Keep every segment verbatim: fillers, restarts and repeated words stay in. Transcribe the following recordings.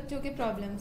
बच्चों के प्रॉब्लम्स।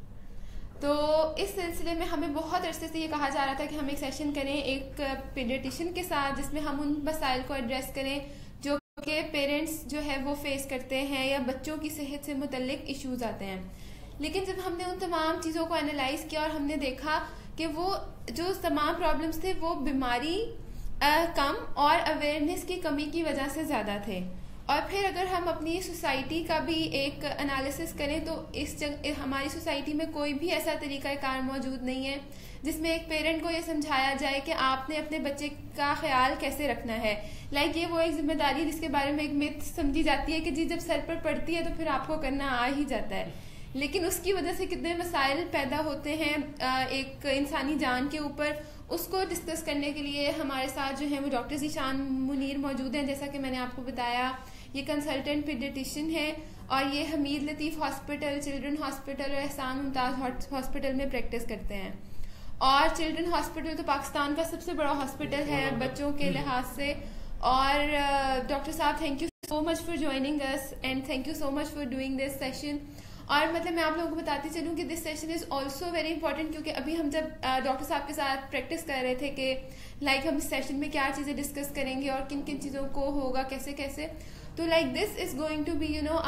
तो इस सिलसिले में हमें बहुत अरसे से ये कहा जा रहा था कि हम एक सेशन करें एक पीडियाट्रिशियन के साथ, जिसमें हम उन मसाइल को एड्रेस करें जो कि पेरेंट्स जो है वो फेस करते हैं या बच्चों की सेहत से मुतल्लिक इश्यूज आते हैं। लेकिन जब हमने उन तमाम चीज़ों को एनालाइज किया और हमने देखा कि वो जो तमाम प्रॉब्लम्स थे वो बीमारी आ, कम और अवेयरनेस की कमी की वजह से ज़्यादा थे। और फिर अगर हम अपनी सोसाइटी का भी एक एनालिसिस करें तो इस जग, हमारी सोसाइटी में कोई भी ऐसा तरीक़ाकार मौजूद नहीं है जिसमें एक पेरेंट को ये समझाया जाए कि आपने अपने बच्चे का ख्याल कैसे रखना है। लाइक ये वो एक जिम्मेदारी जिसके बारे में एक मिथ समझी जाती है कि जी जब सर पर पड़ती है तो फिर आपको करना आ ही जाता है, लेकिन उसकी वजह से कितने मसाइल पैदा होते हैं एक इंसानी जान के ऊपर। उसको डिस्कस करने के लिए हमारे साथ जो है वो डॉक्टर ज़ीशान मुनीर मौजूद हैं। जैसा कि मैंने आपको बताया, ये कंसल्टेंट पीडियाट्रिशियन है और ये Hameed Latif hospital, children hospital और एहसान मुमताज़ हॉस्पिटल में प्रैक्टिस करते हैं। और चिल्ड्रन हॉस्पिटल तो पाकिस्तान का सबसे बड़ा हॉस्पिटल है बच्चों के लिहाज से। और डॉक्टर साहब, thank you so much for joining us and thank you so much for doing this session. और मतलब मैं आप लोगों को बताती चलूँ कि this session is also very important, क्योंकि अभी हम जब डॉक्टर साहब के साथ प्रैक्टिस कर रहे थे कि लाइक हम इस सेशन में क्या चीज़ें डिस्कस करेंगे और किन किन चीज़ों को होगा कैसे कैसे, तो like this is going to be you know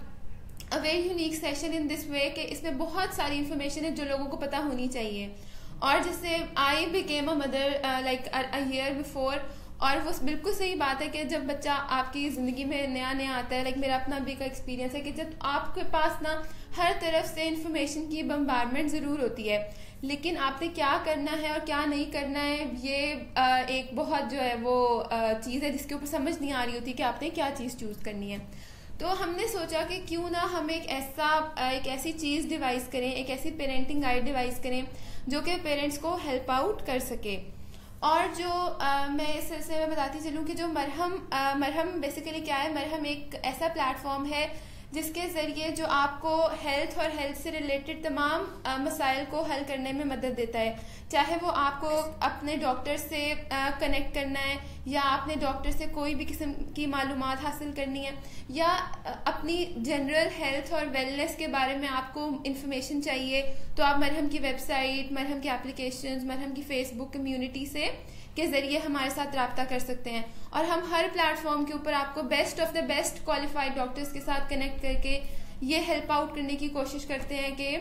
a very unique session in this way कि इसमें बहुत सारी इन्फॉर्मेशन है जो लोगों को पता होनी चाहिए। और जैसे I became a mother like a year before, और वो बिल्कुल सही बात है कि जब बच्चा आपकी ज़िंदगी में नया नया आता है, लाइक मेरा अपना भी का एक्सपीरियंस है कि जब आपके पास ना हर तरफ से इंफॉर्मेशन की बम्बारमेंट ज़रूर होती है, लेकिन आपने क्या करना है और क्या नहीं करना है ये एक बहुत जो है वो चीज़ है जिसके ऊपर समझ नहीं आ रही होती कि आपने क्या चीज़ चूज़ करनी है। तो हमने सोचा कि क्यों ना हम एक ऐसा एक ऐसी चीज़ डिवाइस करें, एक ऐसी पेरेंटिंग गाइड डिवाइस करें जो कि पेरेंट्स को हेल्प आउट कर सके। और जो आ, मैं इस सिलसिले में बताती चलूँ कि जो मरहम आ, मरहम बेसिकली क्या है, मरहम एक ऐसा प्लेटफॉर्म है जिसके ज़रिए जो आपको हेल्थ और हेल्थ से रिलेटेड तमाम आ, मसाइल को हल करने में मदद देता है। चाहे वो आपको अपने डॉक्टर से कनेक्ट करना है या आपने डॉक्टर से कोई भी किस्म की मालूमात हासिल करनी है या अपनी जनरल हेल्थ और वेलनेस के बारे में आपको इंफॉर्मेशन चाहिए, तो आप मरहम की वेबसाइट, मरहम की एप्लीकेशंस, मरहम की फेसबुक कम्युनिटी से के जरिए हमारे साथ रब्ता कर सकते हैं। और हम हर प्लेटफॉर्म के ऊपर आपको best of the best qualified doctors के साथ कनेक्ट करके ये हेल्प आउट करने की कोशिश करते हैं कि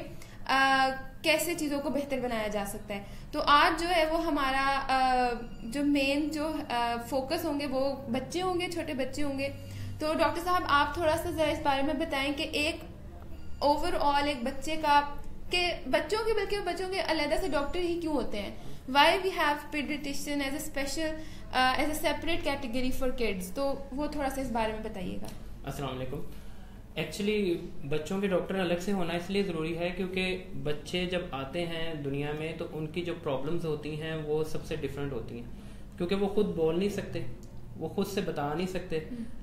आ, कैसे चीज़ों को बेहतर बनाया जा सकता है। तो आज जो है वो हमारा आ, जो मेन जो आ, फोकस होंगे वो बच्चे होंगे, छोटे बच्चे होंगे। तो डॉक्टर साहब, आप थोड़ा सा जरा इस बारे में बताएं कि एक ओवरऑल एक बच्चे का के बच्चों के बल्कि बच्चों के अलग से डॉक्टर ही क्यों होते हैं, why we have pediatrician as a special as a separate category for kids, तो वो थोड़ा सा इस बारे में बताइएगा। अस्सलाम वालेकुम। एक्चुअली बच्चों के डॉक्टर अलग से होना इसलिए ज़रूरी है क्योंकि बच्चे जब आते हैं दुनिया में तो उनकी जो प्रॉब्लम्स होती हैं वो सबसे डिफरेंट होती हैं, क्योंकि वो खुद बोल नहीं सकते, वो खुद से बता नहीं सकते।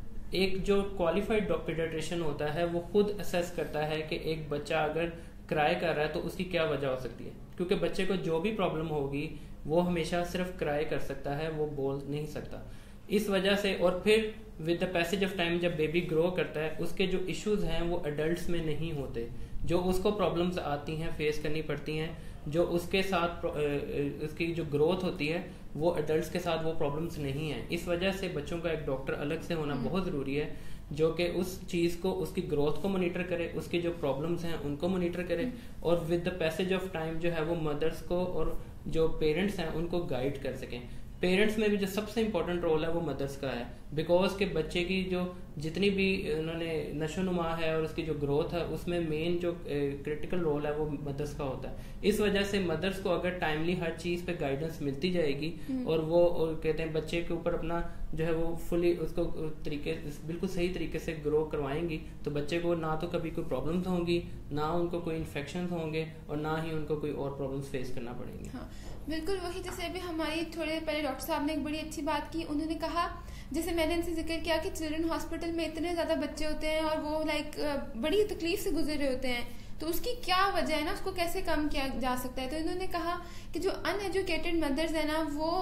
एक जो क्वालिफाइड पीडियाट्रिशियन होता है वो खुद असेस करता है कि एक बच्चा अगर क्राई कर रहा है तो उसकी क्या वजह हो सकती है, क्योंकि बच्चे को जो भी प्रॉब्लम होगी वो हमेशा सिर्फ क्राई कर सकता है, वो बोल नहीं सकता। इस वजह से और फिर with the passage of time जब बेबी ग्रो करता है उसके जो इश्यूज हैं वो एडल्ट्स में नहीं होते, जो उसको प्रॉब्लम्स आती हैं फेस करनी पड़ती हैं, जो उसके साथ उसकी जो ग्रोथ होती है वो एडल्ट्स के साथ वो प्रॉब्लम्स नहीं हैं। इस वजह से बच्चों का एक डॉक्टर अलग से होना बहुत ज़रूरी है जो कि उस चीज़ को, उसकी ग्रोथ को मॉनिटर करे, उसकी जो प्रॉब्लम्स हैं उनको मॉनिटर करे और with the passage of time जो है वो मदर्स को और जो पेरेंट्स हैं उनको गाइड कर सकें। पेरेंट्स में भी जो सबसे इम्पोर्टेंट रोल है वो मदर्स का है, बिकॉज के बच्चे की जो जितनी भी उन्होंने नशोनुमा है और उसकी जो ग्रोथ है उसमें मेन जो क्रिटिकल रोल है वो मदर्स का होता है। इस वजह से मदर्स को अगर टाइमली हर चीज़ पे गाइडेंस मिलती जाएगी और वो और कहते हैं बच्चे के ऊपर अपना जो है वो फुली उसको तरीके बिल्कुल सही तरीके से ग्रो करवाएंगी तो बच्चे को ना तो कभी कोई प्रॉब्लम्स होंगी, ना उनको कोई इन्फेक्शन होंगे और ना ही उनको कोई और प्रॉब्लम्स फेस करना पड़ेंगे। हाँ, बिल्कुल वही जैसे अभी हमारी थोड़े पहले डॉक्टर साहब ने एक बड़ी अच्छी बात की। उन्होंने कहा, जैसे मैंने इनसे जिक्र किया कि चिल्ड्रन हॉस्पिटल में इतने ज़्यादा बच्चे होते हैं और वो लाइक बड़ी तकलीफ से गुजर रहे होते हैं, तो उसकी क्या वजह है ना, उसको कैसे कम किया जा सकता है। तो इन्होंने कहा कि जो अनएजुकेटेड मदर्स है ना वो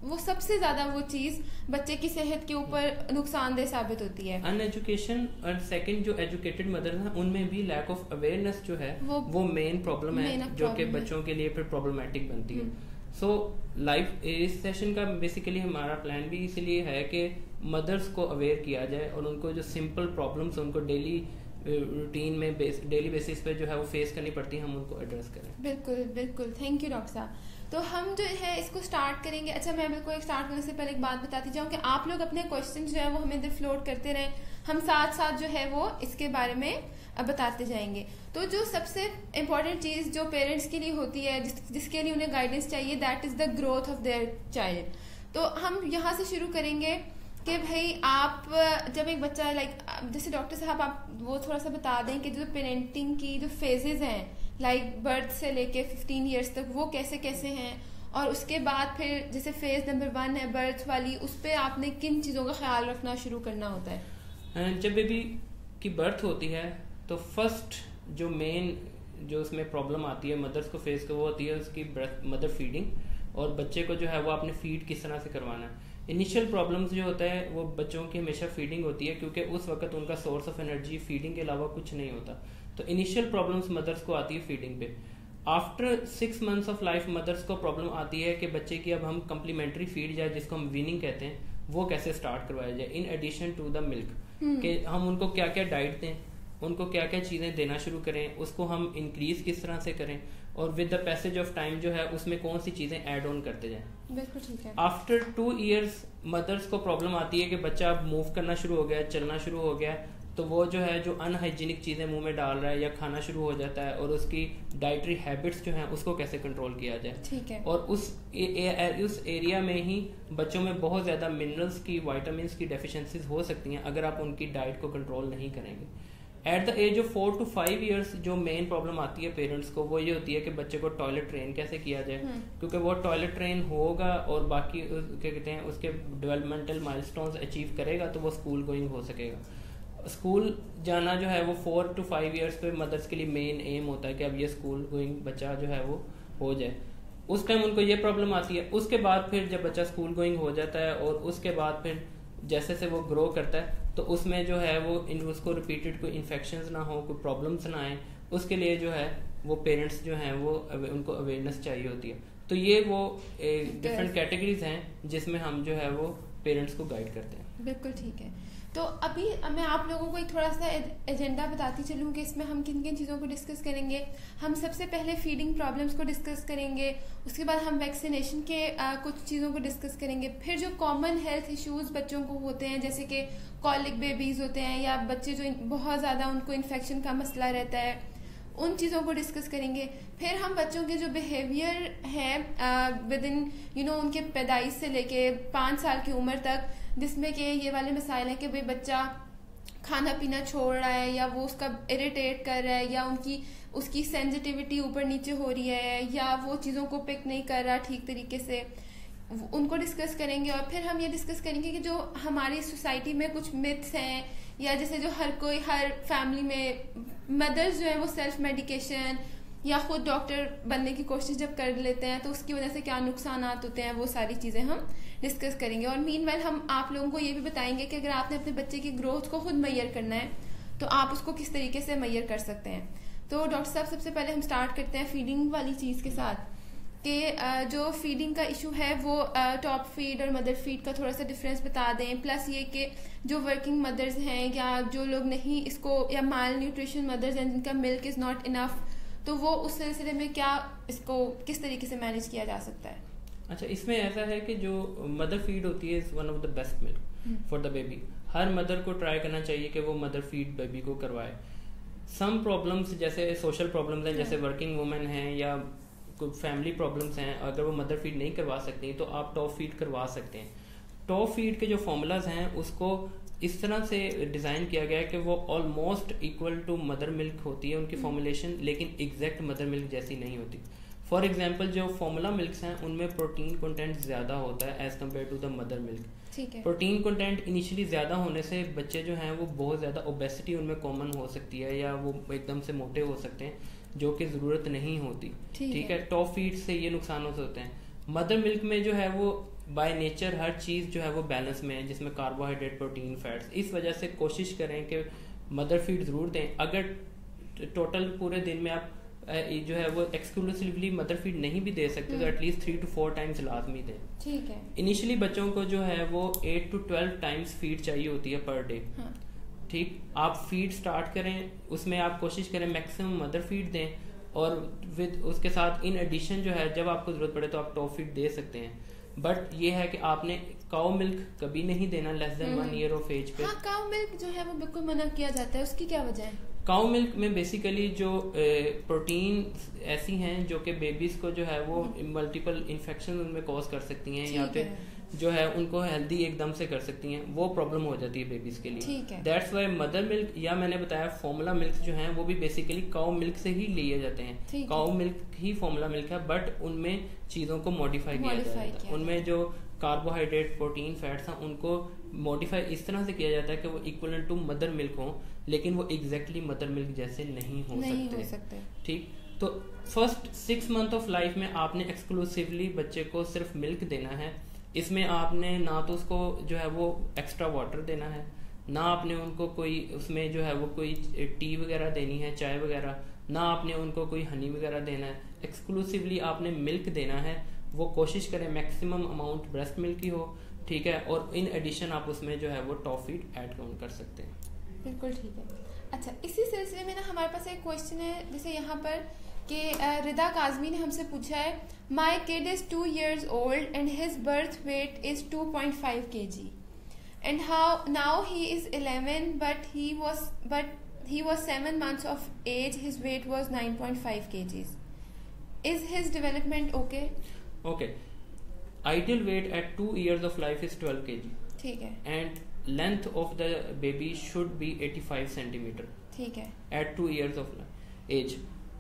वो सबसे ज्यादा वो चीज बच्चे की सेहत के ऊपर नुकसानदेह साबित होती है। अनएजुकेशन और सेकंड जो एजुकेटेड मदर हैं उनमें भी लैक ऑफ अवेयरनेस जो है वो, वो मेन प्रॉब्लम है जो कि बच्चों के लिए फिर प्रॉब्लमेटिक बनती है। सो लाइफ इस सेशन का बेसिकली हमारा प्लान भी इसीलिए है कि मदर्स को अवेयर किया जाए और उनको जो सिंपल प्रॉब्लम्स उनको डेली रूटीन में डेली बेसिस पे जो है वो फेस करनी पड़ती है, हम उनको एड्रेस करें। बिल्कुल बिल्कुल, थैंक यू डॉक्टर साहब। तो हम जो है इसको स्टार्ट करेंगे। अच्छा, मैं बिल्कुल एक स्टार्ट करने से पहले एक बात बताती जाऊँ कि आप लोग अपने क्वेश्चन जो है वो हमें इधर फ्लोट करते रहें, हम साथ साथ जो है वो इसके बारे में बताते जाएंगे। तो जो सबसे इम्पोर्टेंट चीज़ जो पेरेंट्स के लिए होती है, जिस, जिसके लिए उन्हें गाइडेंस चाहिए, that is the growth of their child. तो हम यहाँ से शुरू करेंगे कि भाई आप जब एक बच्चा लाइक जैसे डॉक्टर साहब आप वो थोड़ा सा बता दें कि जो पेरेंटिंग की जो फेजेस हैं लाइक बर्थ से लेके फिफ्टीन इयर्स तक वो कैसे कैसे हैं, और उसके बाद फिर जैसे फेज नंबर वन है बर्थ वाली, उस पर आपने किन चीज़ों का ख्याल रखना शुरू करना होता है। जब बेबी की बर्थ होती है तो फर्स्ट जो मेन जो उसमें प्रॉब्लम आती है मदर्स को फेस को वो होती है उसकी मदर फीडिंग, और बच्चे को जो है वो आपने फीड किस तरह से करवाना है। इनिशियल प्रॉब्लम्स जो होता है वो बच्चों की हमेशा फीडिंग होती है क्योंकि उस वक्त उनका सोर्स ऑफ एनर्जी फीडिंग के अलावा कुछ नहीं होता। तो इनिशियल प्रॉब्लम्स मदर्स को आती है फीडिंग पे। After six months of life mothers को प्रॉब्लम आती है कि बच्चे की अब हम कम्प्लीमेंट्री फीड जाए जिसको हम वीनिंग कहते हैं वो कैसे स्टार्ट करवाया जाए in addition to the milk, कि हम उनको क्या क्या डाइट दें, उनको क्या क्या चीज़ें देना शुरू करें, उसको हम इंक्रीज किस तरह से करें, और with the passage of time जो है उसमें कौन सी चीज़ें ऐड ऑन करते जाएं। बिल्कुल ठीक है। आफ्टर टू इयर्स मदर्स को प्रॉब्लम आती है कि बच्चा अब मूव करना शुरू हो गया, चलना शुरू हो गया, तो वो जो है जो अनहाइजीनिक चीज़ें मुंह में डाल रहा है या खाना शुरू हो जाता है, और उसकी डाइटरी हैबिट्स जो हैं उसको कैसे कंट्रोल किया जाए। ठीक है। और उस ए, ए, उस एरिया में ही बच्चों में बहुत ज़्यादा मिनरल्स की वाइटामिन की डेफिशिएंसीज हो सकती हैं अगर आप उनकी डाइट को कंट्रोल नहीं करेंगे। At the age of four to five years जो मेन प्रॉब्लम आती है पेरेंट्स को वो ये होती है कि बच्चे को टॉयलेट ट्रेन कैसे किया जाए, क्योंकि वो टॉयलेट ट्रेन होगा और बाकी क्या कहते हैं उसके डेवलपमेंटल माइलस्टोन्स अचीव करेगा तो वो स्कूल गोइंग हो सकेगा। स्कूल जाना जो है वो फोर टू फाइव ईयर्स पे मदर्स के लिए मेन एम होता है कि अब ये स्कूल गोइंग बच्चा जो है वो हो जाए। उस टाइम उनको ये प्रॉब्लम आती है। उसके बाद फिर जब बच्चा स्कूल गोइंग हो जाता है और उसके बाद फिर जैसे से वो ग्रो करता है तो उसमें जो है वो इन उसको रिपीटेड कोई इन्फेक्शंस ना हो, कोई प्रॉब्लम्स ना आए, उसके लिए जो है वो पेरेंट्स जो हैं वो उनको अवेयरनेस चाहिए होती है। तो ये वो डिफरेंट कैटेगरीज हैं जिसमें हम जो है वो पेरेंट्स को गाइड करते हैं। बिल्कुल ठीक है। तो अभी मैं आप लोगों को एक थोड़ा सा एजेंडा बताती चलूँ कि इसमें हम किन किन चीज़ों को डिस्कस करेंगे। हम सबसे पहले फीडिंग प्रॉब्लम्स को डिस्कस करेंगे, उसके बाद हम वैक्सीनेशन के आ, कुछ चीज़ों को डिस्कस करेंगे, फिर जो कॉमन हेल्थ इश्यूज बच्चों को होते हैं जैसे कि कॉलिक बेबीज़ होते हैं या बच्चे जो बहुत ज़्यादा उनको इन्फेक्शन का मसला रहता है, उन चीज़ों को डिस्कस करेंगे। फिर हम बच्चों के जो बिहेवियर है विद इन यू नो उनके पैदाइश से लेके पाँच साल की उम्र तक, जिसमें कि ये वाले मसाइल हैं कि भाई बच्चा खाना पीना छोड़ रहा है या वो उसका इरिटेट कर रहा है या उनकी उसकी सेंसिटिविटी ऊपर नीचे हो रही है या वो चीज़ों को पिक नहीं कर रहा ठीक तरीके से, उनको डिस्कस करेंगे। और फिर हम ये डिस्कस करेंगे कि जो हमारी सोसाइटी में कुछ मिथ्स हैं या जैसे जो हर कोई हर फैमिली में मदर्स जो है वो सेल्फ मेडिकेशन या खुद डॉक्टर बनने की कोशिश जब कर लेते हैं तो उसकी वजह से क्या नुकसान होते हैं, वो सारी चीज़ें हम डिस्कस करेंगे। और मीनवाइल हम आप लोगों को ये भी बताएंगे कि अगर आपने अपने बच्चे की ग्रोथ को खुद मैयर करना है तो आप उसको किस तरीके से मैयर कर सकते हैं। तो डॉक्टर साहब सबसे पहले हम स्टार्ट करते हैं फीडिंग वाली चीज़ के साथ कि जो फीडिंग का इशू है वो टॉप फीड और मदर फीड का थोड़ा सा डिफरेंस बता दें, प्लस ये कि जो वर्किंग मदर्स हैं या जो लोग नहीं इसको या माल न्यूट्रिशन मदर्स हैं जिनका मिल्क इज़ नॉट इनफ, तो वो उस सिलसिले में क्या इसको किस तरीके से मैनेज किया जा सकता है। अच्छा, इसमें ऐसा है कि जो मदर फीड होती है is one of the best milk for the baby. हर मदर को ट्राई करना चाहिए कि वो मदर फीड बेबी को करवाए। सम प्रॉब्लम्स जैसे सोशल प्रॉब्लम्स हैं, जैसे वर्किंग वुमेन हैं या कोई फैमिली प्रॉब्लम्स हैं, अगर वो मदर फीड नहीं करवा सकती तो आप टॉप फीड करवा सकते हैं। टॉप फीड के जो फॉर्मूलाज हैं उसको इस तरह से डिज़ाइन किया गया है कि वो almost equal to mother milk होती है उनकी फॉर्मुलेशन, लेकिन एग्जैक्ट मदर मिल्क जैसी नहीं होती। फॉर एग्जांपल जो फॉर्मूला मिल्क्स हैं उनमें प्रोटीन कंटेंट ज़्यादा होता है as compare to the mother milk. ठीक है। प्रोटीन कंटेंट इनिशियली ज़्यादा होने से बच्चे जो हैं वो बहुत ज़्यादा ओबेसिटी उनमें कॉमन हो सकती है या वो एकदम से मोटे हो सकते हैं जो कि ज़रूरत नहीं होती। ठीक है। टॉप फीड से ये नुकसान हो सकते हैं। मदर मिल्क में जो है वो बाय नेचर हर चीज़ जो है वो बैलेंस में है, जिसमें कार्बोहाइड्रेट, प्रोटीन, फैट्स। इस वजह से कोशिश करें कि मदर फीड ज़रूर दें। अगर टोटल पूरे दिन में आप जो है वो एक्सक्लूसिवली मदर फीड नहीं भी दे सकते तो at least three to four times लाजमी दें। ठीक है। इनिशियली बच्चों को जो है वो eight to twelve times feed चाहिए होती है पर डे। हाँ। ठीक, आप फीड स्टार्ट करें, उसमें आप कोशिश करें मैक्सिमम मदर फीड दें, और विद उसके साथ इन एडिशन जो है जब आपको ज़रूरत पड़े तो आप टॉप फीड दे सकते हैं। बट ये है कि आपने काउ मिल्क कभी नहीं देना less than one year of age पे। हाँ, काउ मिल्क जो है वो बिल्कुल मना किया जाता है, उसकी क्या वजह है? काउ मिल्क में बेसिकली जो प्रोटीन ऐसी हैं जो कि बेबीज को जो है वो मल्टीपल इन्फेक्शन उनमें कॉज कर सकती हैं, या फिर जो है उनको हेल्दी एकदम से कर सकती हैं, वो प्रॉब्लम हो जाती है बेबीज के लिए। दैट्स वाई मदर मिल्क या मैंने बताया फॉर्मूला मिल्क जो है वो भी बेसिकली काउ मिल्क से ही लिए जाते हैं। काउ मिल्क ही फॉर्मूला मिल्क है, बट उनमें चीज़ों को मॉडिफाई किया जाता है। उनमें जो कार्बोहाइड्रेट, प्रोटीन, फैट्स हैं उनको मॉडिफाई इस तरह से किया जाता है कि वो इक्वलेंट टू मदर मिल्क हो, लेकिन वो एग्जैक्टली मदर मिल्क जैसे नहीं हो नहीं सकते, हो सकते। ठीक, तो first six month of life में आपने एक्सक्लूसिवली बच्चे को सिर्फ मिल्क देना है। इसमें आपने ना तो उसको जो है वो एक्स्ट्रा वाटर देना है, ना आपने उनको कोई उसमें जो है वो कोई टी वगैरह देनी है, चाय वगैरह, ना आपने उनको कोई हनी वगैरह देना है। एक्सक्लूसिवली आपने मिल्क देना है। वो कोशिश करें मैक्सिमम अमाउंट ब्रेस्ट मिल्क की हो, ठीक है, और इन एडिशन आप उसमें जो है वो टॉफी ऐड ऑन कर सकते हैं। बिल्कुल ठीक है। अच्छा, इसी सिलसिले में ना हमारे पास एक क्वेश्चन है, जैसे यहाँ पर कि रिदा काजमी ने हमसे पूछा है, my kid is two years old and his birth weight is two point five K G and how now he is eleven but he was but he was seven months of age, his weight was nine point five kgs. Is his development okay? Okay. Ideal weight at two years of life is twelve kilograms. ठीक है. And length of the baby should be eighty-five centimeter. ठीक है. At two years of age.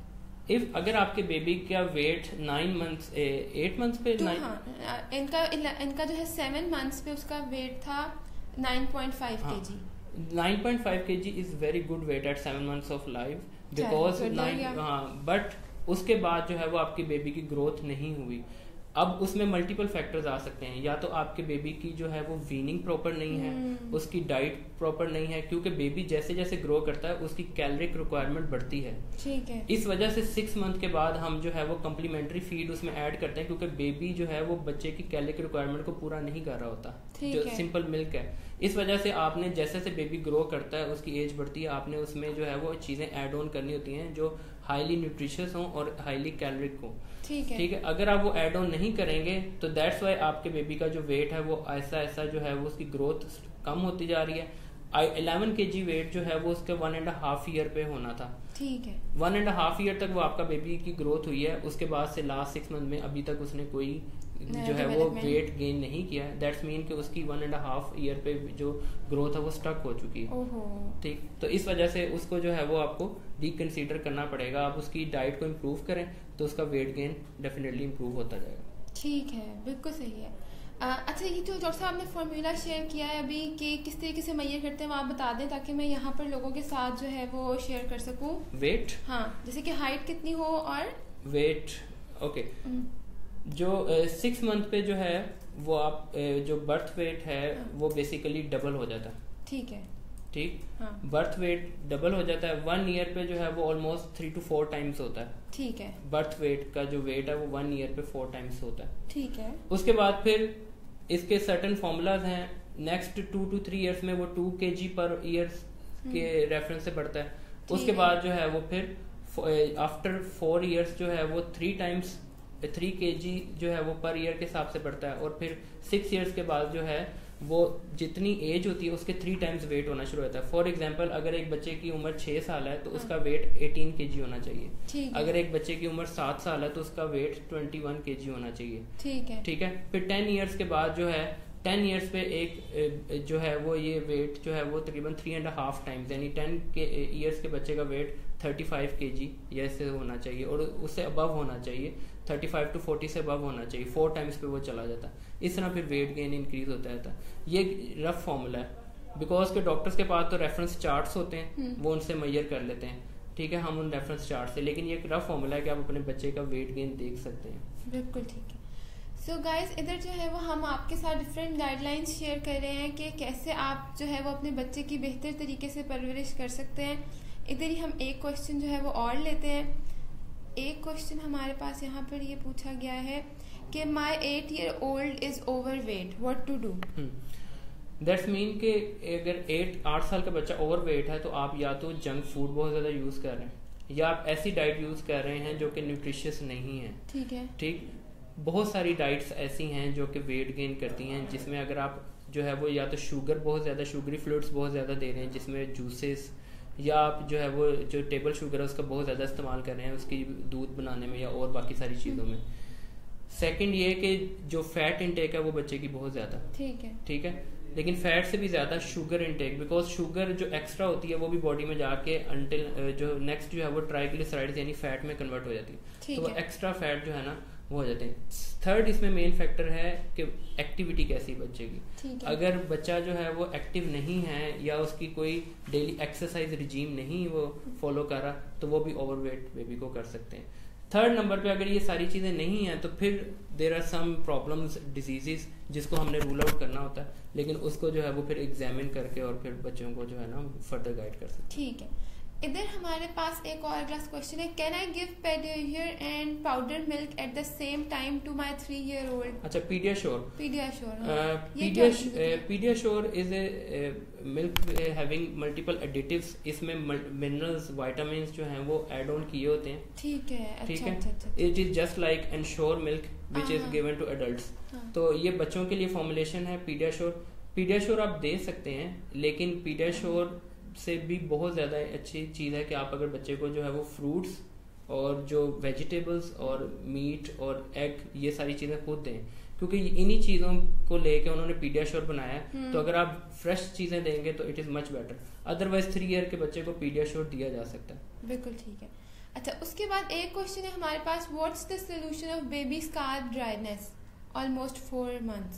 If अगर आपके baby का weight nine months eight months पे तो हाँ, इनका इनका जो है सेवन मंथ्स पे उसका वेट था nine point five KG. Nine point five KG is very good weight at seven months of life, because nine, हाँ, बट उसके बाद जो है वो आपकी बेबी की ग्रोथ नहीं हुई। अब उसमें मल्टीपल फैक्टर्स आ सकते हैं, या तो आपके बेबी की जो है वो वीनिंग प्रॉपर नहीं है, उसकी डाइट प्रॉपर नहीं है, क्योंकि बेबी जैसे जैसे ग्रो करता है उसकी कैलोरिक रिक्वायरमेंट बढ़ती है। ठीक है। इस वजह से सिक्स मंथ के बाद हम जो है वो कम्प्लीमेंट्री फीड उसमें ऐड करते हैं, क्योंकि बेबी जो है वो बच्चे की कैलोरिक रिक्वायरमेंट को पूरा नहीं कर रहा होता, जो सिंपल मिल्क है। इस वजह से आपने जैसे जैसे बेबी ग्रो करता है उसकी एज बढ़ती है, आपने उसमें जो है वो चीजें ऐड ऑन करनी होती हैं जो हाईली न्यूट्रिशियस हों और हाईली कैलोरिक हो। ठीक है। ठीक है, अगर आप वो ऐड ऑन नहीं करेंगे तो दैट्स वाई आपके बेबी का जो वेट है वो ऐसा ऐसा जो है वो उसकी ग्रोथ कम होती जा रही है। इलेवन के जी वेट जो है वो उसके वन एंड हाफ ईयर पे होना था। ठीक है। वन एंड हाफ ईयर तक वो आपका बेबी की ग्रोथ हुई है, उसके बाद से लास्ट सिक्स मंथ में अभी तक उसने कोई जो है वो वेट गेन नहीं किया। दैट्स मीन कि उसकी वन एंड हाफ ईयर पे जो ग्रोथ है वो स्टक हो चुकी है। ठीक, तो इस वजह से उसको जो है वो आपको रिकंसीडर करना पड़ेगा। आप उसकी डाइट को इम्प्रूव करें तो उसका वेट गेन डेफिनेटली इम्प्रूव होता जाएगा। ठीक है, बिल्कुल सही है। आ, अच्छा, ये जो डॉक्टर साहब ने फॉर्मूला शेयर किया है अभी कि किस तरीके से मैयर करते हैं वो आप बता दें, ताकि मैं यहाँ पर लोगों के साथ जो है वो शेयर कर सकूँ। वेट, हाँ, जैसे कि हाइट कितनी हो और वेट। ओके, जो सिक्स uh, मंथ पे जो है वो आप uh, जो बर्थ वेट है हाँ. वो बेसिकली डबल हो जाता है। ठीक है। ठीक, हाँ. बर्थ वेट डबल हो जाता है। वन ईयर पे जो है वो almost three to four times होता है। ठीक है। बर्थ वेट का जो वेट है वो वन ईयर पे फोर टाइम्स होता है। ठीक है। उसके बाद फिर इसके सर्टन फॉर्मूलाज हैं। Next two two three years में वो टू के जी पर ईयर के रेफरेंस से बढ़ता है। उसके बाद जो है वो फिर आफ्टर फोर ईयर्स जो है वो थ्री टाइम्स थ्री के जी जो है वो पर ईयर के हिसाब से बढ़ता है। और फिर सिक्स ईयर्स के बाद जो है वो जितनी एज होती है उसके थ्री टाइम्स वेट होना शुरू होता है। फॉर एग्जांपल, अगर एक बच्चे की उम्र छह साल है तो हाँ. उसका वेट एटीन के जी होना चाहिए। अगर एक बच्चे की उम्र सात साल है तो उसका वेट ट्वेंटी वन के जी होना चाहिए। ठीक है। ठीक है। फिर टेन ईयर्स के बाद जो है टेन ईयर्स पे एक जो है वो ये वेट जो है वो तकरीबन थ्री एंड हाफ टाइम्स, यानी टेन के ईयर्स के बच्चे का वेट थर्टी फाइव के जी जैसे होना चाहिए और उससे अबव होना चाहिए। थर्टी फाइव टू फोर्टी से अबव होना चाहिए। फोर टाइम्स पे वो चला जाता है। इस तरह फिर वेट गेन इंक्रीज होता रहता है। ये रफ फॉर्मूला है, बिकॉज के डॉक्टर्स के पास तो रेफरेंस चार्ट्स होते हैं, वो उनसे मेजर कर लेते हैं। ठीक है, हम उन रेफरेंस चार्ट से, लेकिन ये एक रफ फॉर्मूला है कि आप अपने बच्चे का वेट गेन देख सकते हैं। बिल्कुल ठीक है। सो गाइस, इधर जो है वो हम आपके साथ डिफरेंट गाइडलाइंस शेयर कर रहे हैं कि कैसे आप जो है वो अपने बच्चे की बेहतर तरीके से परवरिश कर सकते हैं। इधर ही हम एक क्वेश्चन जो है वो और लेते हैं। एक क्वेश्चन हमारे पास यहाँ पर ये पूछा गया है कि my eight year old is overweight, what to do. That's mean कि अगर एट आठ साल का बच्चा ओवर वेट है तो आप या तो जंक फूड बहुत ज़्यादा यूज़ कर रहे हैं या आप ऐसी डाइट यूज़ कर रहे हैं जो कि न्यूट्रिशियस नहीं है। ठीक है, ठीक। बहुत सारी डाइट्स ऐसी हैं जो कि वेट गेन करती हैं, जिसमें अगर आप जो है वो या तो शुगर बहुत ज़्यादा, शुगरी फ्लूइड्स बहुत ज़्यादा दे रहे हैं जिसमें जूसेस, या आप जो है वो जो टेबल शुगर है उसका बहुत ज़्यादा इस्तेमाल कर रहे हैं उसकी दूध बनाने में या और बाकी सारी चीज़ों में। सेकंड ये कि जो फैट इंटेक है वो बच्चे की बहुत ज़्यादा, ठीक है ठीक है लेकिन फैट से भी ज़्यादा शुगर इंटेक, बिकॉज शुगर जो एक्स्ट्रा होती है वो भी बॉडी में जाके अंटिल जो नेक्स्ट जो है वो ट्राइग्लिसराइड्स यानी फैट में कन्वर्ट हो जाती है, तो वो एक्स्ट्रा फैट जो है ना वो हो जाते हैं। थर्ड इसमें मेन फैक्टर है कि एक्टिविटी कैसी बच्चे की। अगर बच्चा जो है वो एक्टिव नहीं है या उसकी कोई डेली एक्सरसाइज रिजीम नहीं वो फॉलो कर रहा तो वो भी ओवरवेट बेबी को कर सकते हैं। थर्ड नंबर पे अगर ये सारी चीज़ें नहीं हैं तो फिर there are some problems, diseases जिसको हमने रूल आउट करना होता है, लेकिन उसको जो है वो फिर एग्जामिन करके और फिर बच्चों को जो है ना फर्दर गाइड कर सकते हैं। ठीक है, इधर हमारे पास एक और अगला क्वेश्चन है, कैन आई गिव पेडियर and powder milk at the same time to my three year old. अच्छा, PediaSure PediaSure PediaSure is a milk having multiple additives. इसमें मिनरल्स, विटामिन्स जो हैं वो ऐड ऑन किए होते हैं। ठीक है, ठीक अच्छा, है अच्छा, अच्छा, it is just like Ensure milk which is given to adults. तो ये बच्चों के लिए फॉर्मुलेशन है पीडियाश्योर। पीडियाश्योर आप दे सकते हैं, लेकिन पीडियाश्योर से भी बहुत ज़्यादा अच्छी चीज़ है कि आप अगर बच्चे को जो है वो फ्रूट्स और जो वेजिटेबल्स और मीट और एग ये सारी चीज़ें खुद दें, क्योंकि इन्हीं चीज़ों को लेके उन्होंने पीडियाश्योर बनाया। तो अगर आप फ्रेश चीज़ें देंगे तो it is much better. Otherwise three year के बच्चे को पीडियाश्योर दिया जा सकता है। बिल्कुल ठीक है। अच्छा, उसके बाद एक क्वेश्चन है हमारे पास, what's the solution of baby scalp dryness almost four months.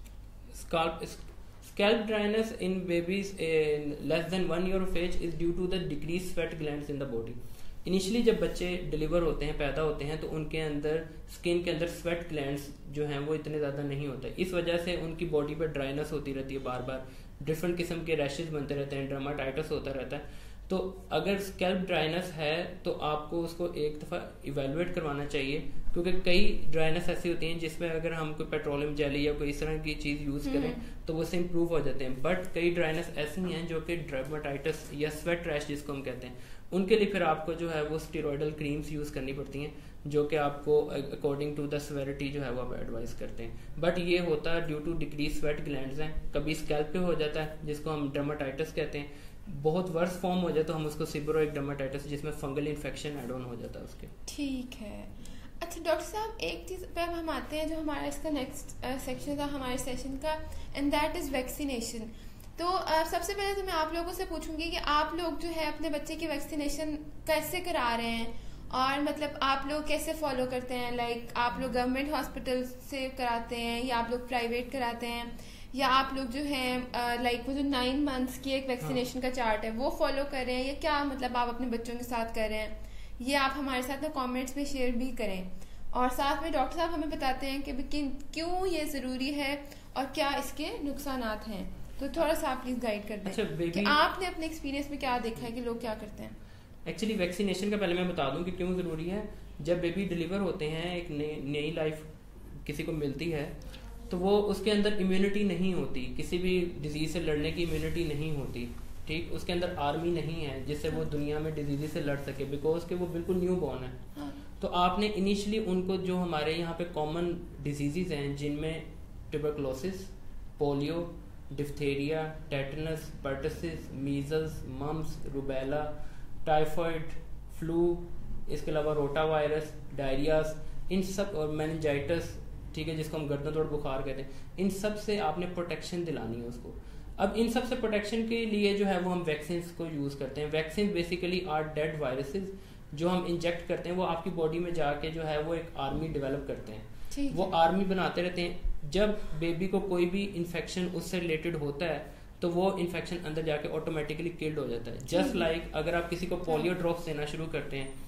Scalp Scalp dryness in babies in less than one year of age is due to the decreased sweat glands in the body. Initially जब बच्चे deliver होते हैं, पैदा होते हैं, तो उनके अंदर स्किन के अंदर स्वेट ग्लैंड्स जो हैं वो इतने ज़्यादा नहीं होते। इस वजह से उनकी बॉडी पर ड्राइनेस होती रहती है, बार बार डिफरेंट किस्म के रैशेज बनते रहते हैं, डर्माटाइटिस होता रहता है। तो अगर स्कैल्प ड्राइनेस है तो आपको उसको एक दफ़ा इवेलुएट करवाना चाहिए, क्योंकि कई ड्राइनेस ऐसी होती हैं जिसमें अगर हम कोई पेट्रोलियम जेली या कोई इस तरह की चीज़ यूज़ करें तो वो से इम्प्रूव हो जाते हैं। बट कई ड्राइनेस ऐसी हैं जो कि डर्माटाइटिस या स्वेट रैश जिसको हम कहते हैं, उनके लिए फिर आपको जो है वो स्टेरॉयडल क्रीम्स यूज़ करनी पड़ती हैं, जो कि आपको अकॉर्डिंग टू द सेवेरिटी जो है वो आप एडवाइस करते हैं। बट ये होता है due to decrease sweat glands हैं। कभी स्कैल्प पे हो जाता है जिसको हम डर्माटाइटिस कहते हैं, बहुत वर्स फॉर्म हो जाए तो हम उसको सिबोरोइक डर्माटाइटिस जिसमें फंगल इन्फेक्शन एड ऑन हो जाता है उसके। ठीक है। अच्छा डॉक्टर साहब, एक चीज़ पे अब हम आते हैं जो हमारा इसका नेक्स्ट सेक्शन था हमारे सेशन का, एंड दैट इज़ वैक्सीनेशन। तो uh, सबसे पहले तो मैं आप लोगों से पूछूंगी कि आप लोग जो है अपने बच्चे की वैक्सीनेशन कैसे करा रहे हैं, और मतलब आप लोग कैसे फॉलो करते हैं। लाइक आप लोग गवर्नमेंट हॉस्पिटल से कराते हैं या आप लोग प्राइवेट कराते हैं, या आप लोग जो है लाइक वो जो नाइन मंथ्स की एक वैक्सीनेशन का चार्ट है वो फॉलो कर रहे हैं, या क्या मतलब आप अपने बच्चों के साथ कर रहे हैं, ये आप हमारे साथ ना कमेंट्स में शेयर भी करें। और साथ में डॉक्टर साहब हमें बताते हैं कि क्यों ये ज़रूरी है और क्या इसके नुकसानात हैं। तो थोड़ा सा आप प्लीज़ गाइड कर दें। अच्छा, कि आपने अपने एक्सपीरियंस में क्या देखा है कि लोग क्या करते हैं। एक्चुअली वैक्सीनेशन का पहले मैं बता दूं कि क्यों ज़रूरी है। जब बेबी डिलीवर होते हैं, एक नई लाइफ किसी को मिलती है, तो वो उसके अंदर इम्यूनिटी नहीं होती, किसी भी डिजीज से लड़ने की इम्यूनिटी नहीं होती। ठीक, उसके अंदर आर्मी नहीं है जिससे वो दुनिया में डिजीज से लड़ सके, बिकॉज के वो बिल्कुल न्यू बॉर्न है। हाँ। तो आपने इनिशियली उनको जो हमारे यहाँ पे कॉमन डिजीजेज हैं जिनमें tuberculosis, polio, diphtheria, tetanus, pertussis, measles, mumps, rubella, typhoid, flu, इसके अलावा रोटा वायरस, डायरियास, इन सब, और मेनिंजाइटिस, ठीक है, जिसको हम गर्दन तोड़ बुखार कहते हैं, इन सब से आपने प्रोटेक्शन दिलानी है उसको। अब इन सब से प्रोटेक्शन के लिए जो है वो हम वैक्सीन को यूज़ करते हैं। Vaccine basically are dead viruses जो हम इंजेक्ट करते हैं, वो आपकी बॉडी में जाके जो है वो एक आर्मी डेवलप करते हैं, वो आर्मी बनाते रहते हैं। जब बेबी को कोई भी इन्फेक्शन उससे रिलेटेड होता है तो वो इन्फेक्शन अंदर जाके ऑटोमेटिकली किल्ड हो जाता है। जस्ट लाइक like, अगर आप किसी को पोलियो ड्रॉप्स देना शुरू करते हैं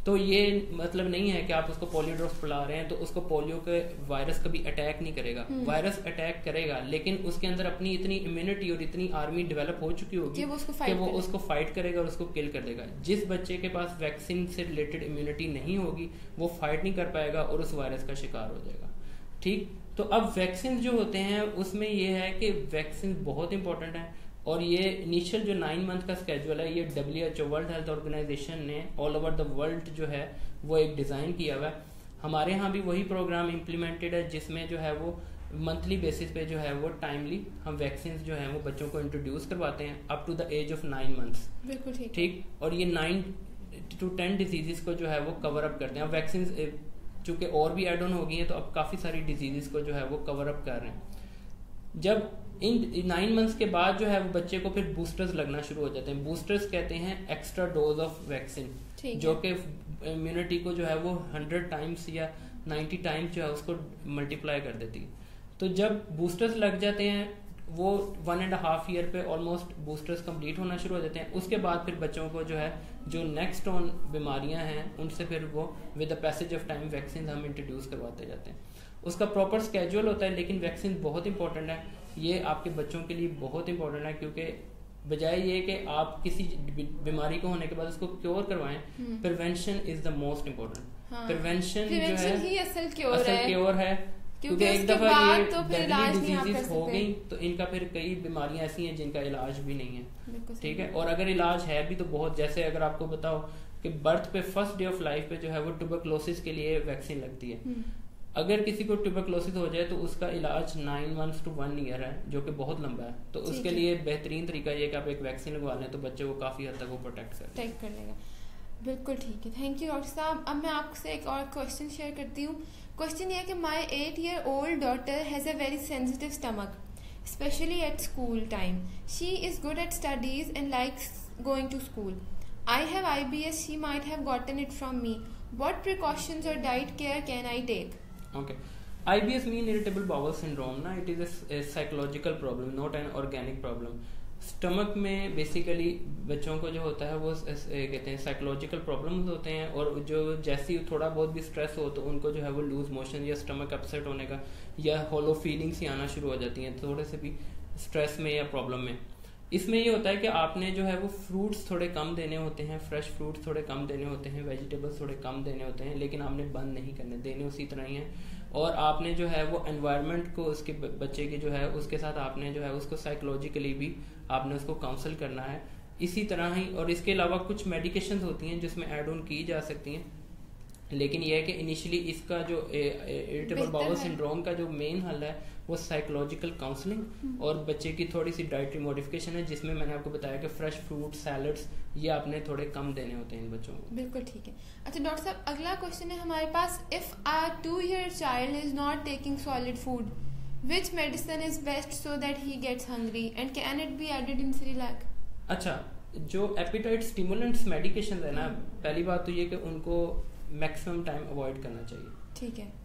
तो ये मतलब नहीं है कि आप उसको पोलियो ड्रॉप्स पिला रहे हैं तो उसको पोलियो के वायरस कभी अटैक नहीं करेगा। वायरस अटैक करेगा, लेकिन उसके अंदर अपनी इतनी इम्यूनिटी और इतनी आर्मी डेवलप हो चुकी होगी कि वो उसको फाइट, वो उसको फाइट करेगा और उसको किल कर देगा। जिस बच्चे के पास वैक्सीन से रिलेटेड इम्यूनिटी नहीं होगी वो फाइट नहीं कर पाएगा और उस वायरस का शिकार हो जाएगा। ठीक, तो अब वैक्सीन जो होते हैं उसमें ये है कि वैक्सीन बहुत इंपॉर्टेंट है, और ये इनिशियल जो नाइन मंथ का स्केड्यूल है ये W H O world health organisation ने ऑल ओवर द वर्ल्ड जो है वो एक डिज़ाइन किया हुआ है। हमारे यहाँ भी वही प्रोग्राम इम्प्लीमेंटेड है जिसमें जो है वो मंथली बेसिस पे जो है वो टाइमली हम वैक्सीन जो है वो बच्चों को इंट्रोड्यूस करवाते हैं up to the age of nine months. बिल्कुल ठीक, ठीक, और ये नाइन टू टेन डिजीजेस को जो है वो कवर अप करते हैं। वैक्सीन चूंकि और भी एड ऑन हो गई हैं तो अब काफ़ी सारी डिजीजेस को जो है वो कवर अप कर रहे हैं। जब इन नाइन मंथ्स के बाद जो है वो बच्चे को फिर बूस्टर्स लगना शुरू हो जाते हैं। बूस्टर्स कहते हैं एक्स्ट्रा डोज ऑफ वैक्सीन, जो कि इम्यूनिटी को जो है वो हंड्रेड टाइम्स या नाइन्टी टाइम्स जो है उसको मल्टीप्लाई कर देती है। तो जब बूस्टर्स लग जाते हैं वो वन एंड हाफ ईयर पे ऑलमोस्ट बूस्टर्स कंप्लीट होना शुरू हो जाते हैं। उसके बाद फिर बच्चों को जो है जो नेक्स्ट ऑन बीमारियां हैं उनसे फिर वो with the passage of time vaccine हम इंट्रोड्यूस करवाते जाते हैं। उसका प्रॉपर स्केड्यूल होता है, लेकिन वैक्सीन बहुत इंपॉर्टेंट है। ये आपके बच्चों के लिए बहुत इंपॉर्टेंट है, क्योंकि बजाय ये कि आप किसी बीमारी को होने के बाद उसको क्योर करवाएं, prevention is the most important. Prevention जो है ही असल क्योर असल है, क्योर है, क्योंकि एक दफा ये तो डिजीज हो गई तो इनका फिर कई बीमारियां ऐसी हैं जिनका इलाज भी नहीं है। ठीक है, और अगर इलाज है भी तो बहुत, जैसे अगर आपको बताओ कि बर्थ पे फर्स्ट डे ऑफ लाइफ पे जो है वो ट्यूबरकुलोसिस के लिए वैक्सीन लगती है। अगर किसी को ट्यूबरकुलोसिस हो जाए तो उसका इलाज nine months to one year है, जो कि बहुत लंबा है। तो उसके लिए बेहतरीन तरीका ये कि आप एक वैक्सीन लगवा लें तो बच्चे को काफी हद तक वो प्रोटेक्ट कर प्रोटेक्ट कर लेगा। बिल्कुल ठीक है, थैंक यू डॉक्टर साहब। अब मैं आपसे एक और क्वेश्चन शेयर करती हूँ। क्वेश्चन ये है कि my eight year old daughter has a very sensitive stomach, specially at school time. She is good at studies and likes going to school. I have I B S. She might have gotten it from me. What precautions or diet care can I take? Okay. I B S mean irritable bowel syndrome ना, it is a, a psychological problem, not an organic problem. Stomach में basically बच्चों को जो होता है वो कहते हैं साइकोलॉजिकल प्रॉब्लम्स होते हैं, और जो जैसी थोड़ा बहुत भी स्ट्रेस हो तो उनको जो है वो लूज मोशन या स्टमक अपसेट होने का या हॉलो फीलिंग्स ही आना शुरू हो जाती हैं थोड़े से भी स्ट्रेस में या प्रॉब्लम में। इसमें ये होता है कि आपने जो है वो फ्रूट्स थोड़े कम देने होते हैं, फ्रेश फ्रूट्स थोड़े कम देने होते हैं, वेजिटेबल्स थोड़े कम देने होते हैं, लेकिन आपने बंद नहीं करने, देने उसी तरह ही हैं। और आपने जो है वो एनवायरनमेंट को उसके बच्चे की जो है उसके साथ आपने जो है उसको साइकोलॉजिकली भी आपने उसको काउंसल करना है इसी तरह ही। और इसके अलावा कुछ मेडिकेशंस होती हैं जिसमें ऐड ऑन की जा सकती हैं, लेकिन यह है कि इनिशियली इसका जो इरिटेबल बाउल सिंड्रोम का जो मेन हल है वो साइकोलॉजिकल काउंसलिंग और बच्चे की थोड़ी सी डाइटरी मॉडिफिकेशन है, जिसमें मैंने आपको बताया कि फ्रेश फ्रूट सैलड्स ये आपने थोड़े कम देने होते हैं इन बच्चों को। बिल्कुल ठीक है। अच्छा डॉक्टर साहब, अगला क्वेश्चन है हमारे पास, if a two year child is not taking solid food, which medicine is best so that he gets hungry and can it be added in Cerelac? अच्छा, जो एपिटाइट स्टिमुलेंट्स मेडिकेशन है ना, पहली बात तो ये कि उनको मैक्सिमम टाइम अवॉइड करना चाहिए। ठीक है,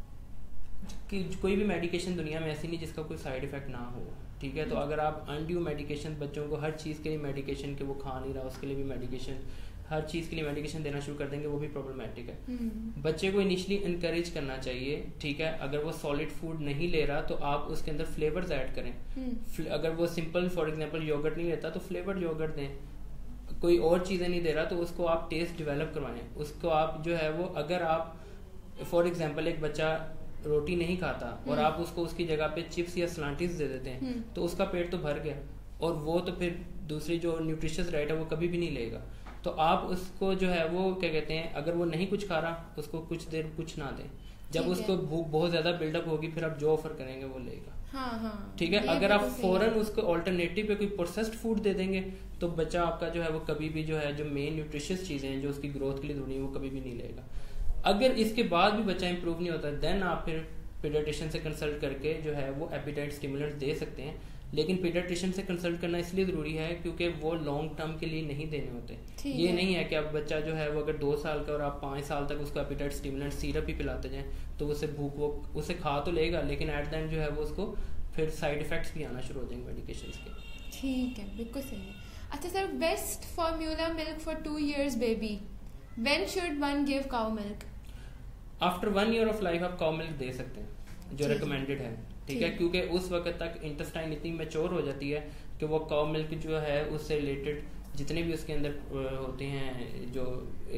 कि कोई भी मेडिकेशन दुनिया में ऐसी नहीं जिसका कोई साइड इफेक्ट ना हो। ठीक है, तो अगर आप अनड्यू मेडिकेशन बच्चों को हर चीज़ के लिए मेडिकेशन के वो खा नहीं रहा उसके लिए भी मेडिकेशन हर चीज़ के लिए मेडिकेशन देना शुरू कर देंगे, वो भी प्रॉब्लमेटिक है। बच्चे को इनिशियली इनकरेज करना चाहिए। ठीक है, अगर वो सॉलिड फूड नहीं ले रहा तो आप उसके अंदर फ्लेवर्स ऐड करें। अगर वो सिंपल फॉर एग्जांपल योगर्ट नहीं लेता तो फ्लेवर्ड योगर्ट दें, कोई और चीज़ें नहीं दे रहा तो उसको आप टेस्ट डेवलप करवाएं। उसको आप जो है वो अगर आप फॉर एग्जाम्पल एक बच्चा रोटी नहीं खाता और आप उसको उसकी जगह पे चिप्स या स्लांटीज दे देते हैं तो उसका पेट तो भर गया, और वो तो फिर दूसरी जो न्यूट्रिशियस डाइट है वो कभी भी नहीं लेगा। तो आप उसको जो है वो क्या कहते हैं, अगर वो नहीं कुछ खा रहा उसको कुछ देर कुछ ना दें, जब उसको भूख बहुत ज्यादा बिल्डअप होगी फिर आप जो ऑफर करेंगे वो लेगा। हाँ हाँ, ठीक है, अगर आप फौरन उसको ऑल्टरनेटिव पे कोई प्रोसेस्ड फूड दे देंगे तो बच्चा आपका जो है वो कभी भी जो है जो मेन न्यूट्रिशियस चीजें हैं जो उसकी ग्रोथ के लिए ढूंढनी है वो कभी भी नहीं लेगा। अगर इसके बाद भी बच्चा इंप्रूव नहीं होता देन आप फिर पीडियाट्रिशियन से कंसल्ट करके जो है वो एपिटाइट स्टिमुलेंट्स दे सकते हैं, लेकिन पीडियाट्रिशियन से कंसल्ट करना इसलिए ज़रूरी है क्योंकि वो लॉन्ग टर्म के लिए नहीं देने होते। ये नहीं है कि अब बच्चा जो है वो अगर दो साल का और आप पाँच साल तक उसको एपिटाइट स्टिमुलेंट सिरप ही पिलाते जाएं तो उसे भूख वो उसे खा तो लेगा, लेकिन एट द एंड जो है वो उसको फिर साइड इफेक्ट्स भी आना शुरू हो जाएंगे मेडिकेशंस के। ठीक है, बिल्कुल सही है। अच्छा sir, best formula milk for two years baby, when should one give cow milk? After one year of life आप काउ मिल्क दे सकते हैं, जो रिकमेंडेड है, ठीक है, क्योंकि उस वक्त तक इंटेस्टाइन इतनी मैच्योर हो जाती है कि वो काउ मिल्क जो है उससे रिलेटेड जितने भी उसके अंदर होते हैं जो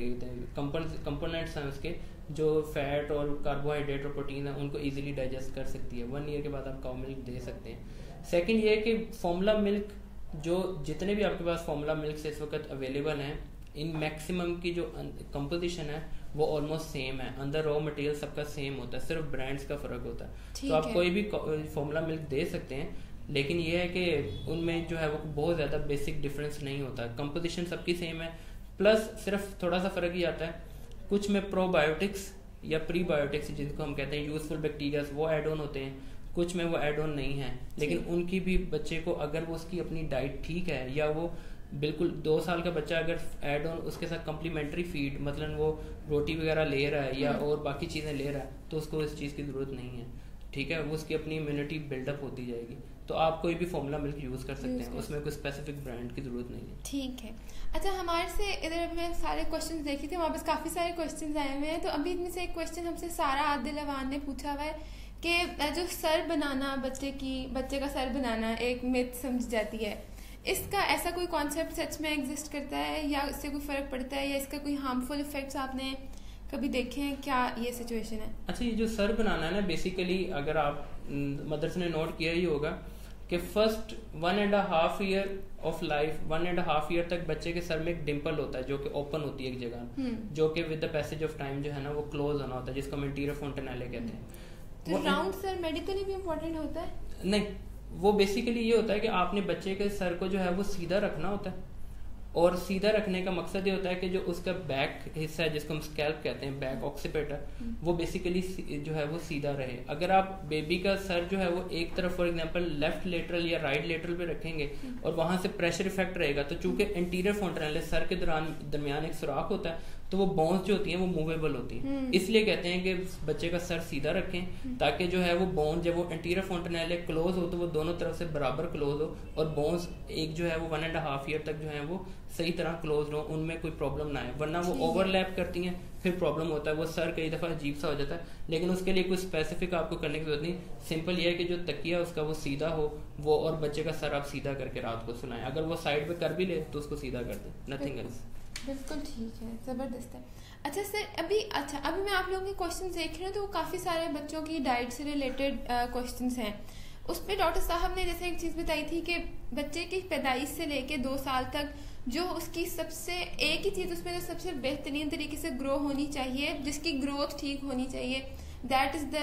कंपोनेंट्स हैं उसके, जो फैट और कार्बोहाइड्रेट और प्रोटीन है, उनको इजीली डाइजेस्ट कर सकती है। वन ईयर के बाद आप काउ मिल्क दे सकते हैं। सेकंड ये कि फॉर्मूला मिल्क, जो जितने भी आपके पास फॉर्मूला मिल्क इस वक्त अवेलेबल हैं, इन मैक्सिमम की जो कंपोजिशन है वो ऑलमोस्ट सेम है, अंदर रॉ मटेरियल सबका सेम होता है, सिर्फ ब्रांड्स का फर्क होता है। तो आप कोई भी फॉर्मूला मिल्क दे सकते हैं, लेकिन ये है कि उनमें जो है वो बहुत ज़्यादा बेसिक डिफरेंस नहीं होता, कंपोजिशन सबकी सेम है, प्लस सिर्फ थोड़ा सा फ़र्क ही आता है, कुछ में प्रोबायोटिक्स या प्रीबायोटिक्स जिनको हम कहते हैं यूजफुल बैक्टीरिया वो ऐड ऑन होते हैं, कुछ में वो ऐड ऑन नहीं है, लेकिन उनकी भी बच्चे को अगर वो उसकी अपनी डाइट ठीक है, या वो बिल्कुल दो साल का बच्चा अगर ऐड ऑन उसके साथ कम्प्लीमेंट्री फीड मतलब वो रोटी वगैरह ले रहा है या और बाकी चीज़ें ले रहा है, तो उसको इस चीज़ की ज़रूरत नहीं है, ठीक है, वो उसकी अपनी इम्यूनिटी बिल्डअप होती जाएगी। तो आप कोई भी फॉर्मूला मिल्क यूज़ कर सकते हैं, उसमें कोई स्पेसिफिक ब्रांड की ज़रूरत नहीं है। ठीक है। अच्छा, हमारे से इधर मैं सारे क्वेश्चन देखी थी, हमारे पास काफ़ी सारे क्वेश्चन आए हुए हैं, तो अभी इनमें से एक क्वेश्चन हमसे सारा आदिल अवान ने पूछा हुआ है कि जो सर बनाना बच्चे की बच्चे का सर बनाना एक मिथ समझ जाती है, इसका ऐसा कोई कॉन्सेप्ट सच में एग्जिस्ट करता है या इससे कोई फ़र्क पड़ता है, या इसका कोई हार्मफुल इफेक्ट्स आपने कभी देखे हैं, क्या ये सिचुएशन है? अच्छा, ये जो सर बनाना है ना, बेसिकली अगर आप मदर्स ने नोट किया ही होगा कि first one and half year of life, one and half year तक बच्चे के सर में एक डिम्पल होता है जो कि ओपन होती है एक जगह, जो कि with the passage of time जो है ना वो क्लोज होना होता है, जिसको हम इंटीरियर फोंटेनाले कहते हैं। तो राउंड सर मेडिकली भी इम्पोर्टेंट होता है? नहीं, वो बेसिकली ये होता है कि आपने बच्चे के सर को जो है वो सीधा रखना होता है, और सीधा रखने का मकसद ये होता है कि जो उसका बैक हिस्सा है जिसको हम स्कैल्प कहते हैं, बैक ऑक्सीपेटर, वो बेसिकली जो है वो सीधा रहे। अगर आप बेबी का सर जो है वो एक तरफ फॉर एग्जांपल लेफ्ट लेटरल या राइट लेटरल पे रखेंगे और वहां से प्रेशर इफेक्ट रहेगा, तो चूंकि इंटीरियर फोंटेनाले सर के दौरान दरमियान एक सुराख होता है, तो वो बोन्स जो होती हैं वो मूवेबल होती हैं, इसलिए कहते हैं कि बच्चे का सर सीधा रखें ताकि जो है वो बोन जब वो इंटीरियर फोंटेनाले क्लोज हो तो वो दोनों तरफ से बराबर क्लोज हो, और बोन्स एक जो है वो वन एंड हाफ ईयर तक जो है वो सही तरह क्लोज हो, उनमें कोई प्रॉब्लम ना आए, वरना वो ओवरलैप करती हैं, फिर प्रॉब्लम होता है, वो सर कई दफ़ा अजीब सा हो जाता है। लेकिन उसके लिए कोई स्पेसिफिक आपको करने की जरूरत नहीं, सिंपल ये है कि जो तकिया उसका वो सीधा हो वो, और बच्चे का सर आप सीधा करके रात को सुलाएं, अगर वो साइड पे कर भी ले तो उसको सीधा कर दें, नथिंग एल्स। बिल्कुल ठीक है, ज़बरदस्त है। अच्छा सर, अभी अच्छा अभी मैं आप लोगों के क्वेश्चन देख रही हूँ, तो काफ़ी सारे बच्चों की डाइट से रिलेटेड क्वेश्चंस हैं, उसमें डॉक्टर साहब ने जैसे एक चीज़ बताई थी कि बच्चे की पैदाइश से लेके दो साल तक जो उसकी सबसे एक ही चीज़ उसमें जो सबसे बेहतरीन तरीके से ग्रो होनी चाहिए, जिसकी ग्रोथ ठीक होनी चाहिए, that is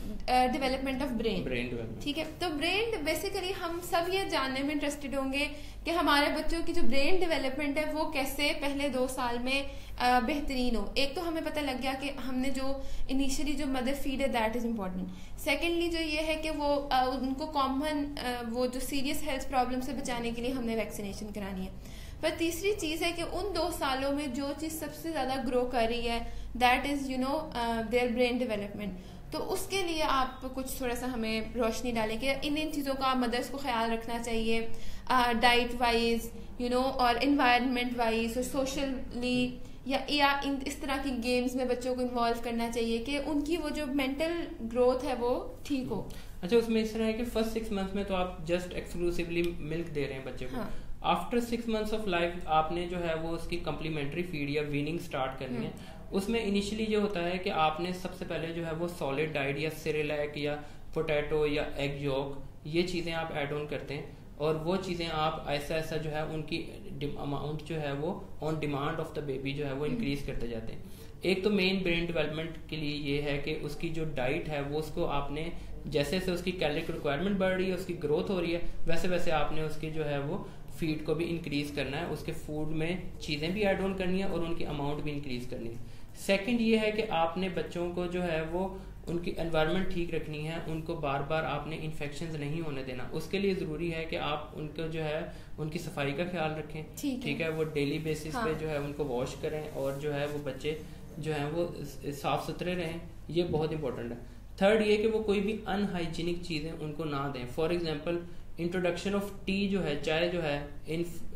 the development of brain. Brain ठीक है, तो ब्रेन बेसिकली हम सब ये जानने में इंटरेस्टेड होंगे कि हमारे बच्चों की जो ब्रेन डेवलपमेंट है वो कैसे पहले दो साल में uh, बेहतरीन हो। एक तो हमें पता लग गया कि हमने जो इनिशियली जो मदर फीड है दैट इज इम्पोर्टेंट। सेकेंडली जो ये है कि वो uh, उनको कॉमन uh, वो जो सीरियस हेल्थ प्रॉब्लम से बचाने के लिए हमने वैक्सीनेशन करानी है। पर तीसरी चीज़ है कि उन दो सालों में जो चीज़ सबसे ज़्यादा ग्रो कर रही है that is you know their brain development. तो उसके लिए आप कुछ थोड़ा सा हमें रोशनी डालें कि इन इन चीज़ों का मदर्स को ख्याल रखना चाहिए, डाइट वाइज यू नो और इन्वायरमेंट वाइज और सोशली, या या इन इस तरह की गेम्स में बच्चों को इन्वॉल्व करना चाहिए कि उनकी वो जो मेंटल ग्रोथ है वो ठीक हो। अच्छा, उसमें इस तरह है कि फर्स्ट सिक्स मंथ में तो आप जस्ट एक्सक्लूसिवली मिल्क दे रहे हैं बच्चे को। After six months of life आपने जो है वो उसकी कम्प्लीमेंट्री फीड या वीनिंग स्टार्ट करनी है। उसमें इनिशियली जो होता है कि आपने सबसे पहले जो है वो सॉलिड डाइट या सिरेलैक या पोटैटो या एग यॉक ये चीज़ें आप ऐड ऑन करते हैं, और वो चीज़ें आप ऐसा ऐसा जो है उनकी अमाउंट जो है वो on demand of the baby जो है वो इंक्रीज करते जाते हैं। एक तो मेन ब्रेन डेवलपमेंट के लिए ये है कि उसकी जो डाइट है वो उसको आपने जैसे जैसे उसकी कैलोरी रिक्वायरमेंट बढ़ रही है, उसकी ग्रोथ हो रही है, वैसे वैसे आपने उसकी जो है वो फीड को भी इंक्रीज करना है, उसके फूड में चीज़ें भी ऐड ऑन करनी है और उनकी अमाउंट भी इंक्रीज करनी है। सेकंड ये है कि आपने बच्चों को जो है वो उनकी एनवायरनमेंट ठीक रखनी है, उनको बार बार आपने इन्फेक्शंस नहीं होने देना। उसके लिए ज़रूरी है कि आप उनको जो है उनकी सफाई का ख्याल रखें, ठीक है, वो डेली बेसिस पे जो है उनको वॉश करें, और जो है वो बच्चे जो है वो साफ सुथरे रहें, ये बहुत इंपॉर्टेंट है। थर्ड ये कि वो कोई भी अनहाइजीनिक चीज़ें उनको ना दें। For example introduction of tea जो है, चाय जो है in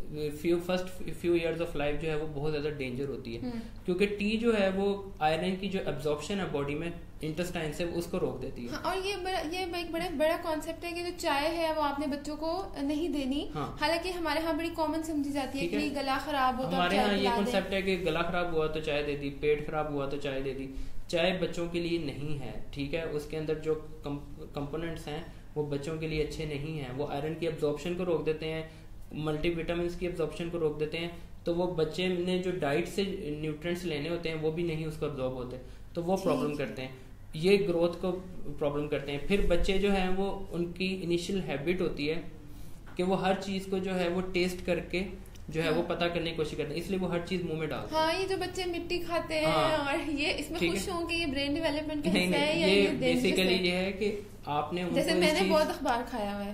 few first few years of life जो है वो बहुत ज्यादा डेंजर होती है, क्योंकि टी जो है वो आयरन की जो एब्जॉर्प्शन है बॉडी में इंटेस्टाइन से उसको रोक देती है। हाँ, और ये बड़ा ये एक बड़ा बड़ा कॉन्सेप्ट है कि जो चाय है वो आपने बच्चों को नहीं देनी। हाँ। हालांकि हमारे यहाँ बड़ी कॉमन समझी जाती है कि गला खराब होता है, हमारे यहाँ ये कॉन्सेप्ट है कि गला खराब हुआ तो चाय दे दी, पेट खराब हुआ तो चाय दे दी। चाय बच्चों के लिए नहीं है, ठीक है, उसके अंदर जो कंपोनेंट्स हैं वो बच्चों के लिए अच्छे नहीं हैं। वो आयरन की एब्जॉर्प्शन को रोक देते हैं, मल्टीविटामिन्स की एब्जॉर्प्शन को रोक देते हैं, तो वो बच्चे ने जो डाइट से न्यूट्रिएंट्स लेने होते हैं वो भी नहीं उसको एब्जॉर्ब होते, तो वो प्रॉब्लम करते हैं, ये ग्रोथ को प्रॉब्लम करते हैं। फिर बच्चे जो हैं वो उनकी इनिशियल हैबिट होती है कि वो हर चीज को जो है वो टेस्ट करके जो है वो पता करने की कोशिश करते हैं, इसलिए वो हर चीज मुंह में डालते हैं। हाँ, ये जो बच्चे मिट्टी खाते हैं। हाँ, और ये इसमें खुश हों कि ये ब्रेन डेवलपमेंट का हिस्सा है या ये ये बेसिकली ये है कि आपने जैसे मैंने बहुत अखबार खाया हुआ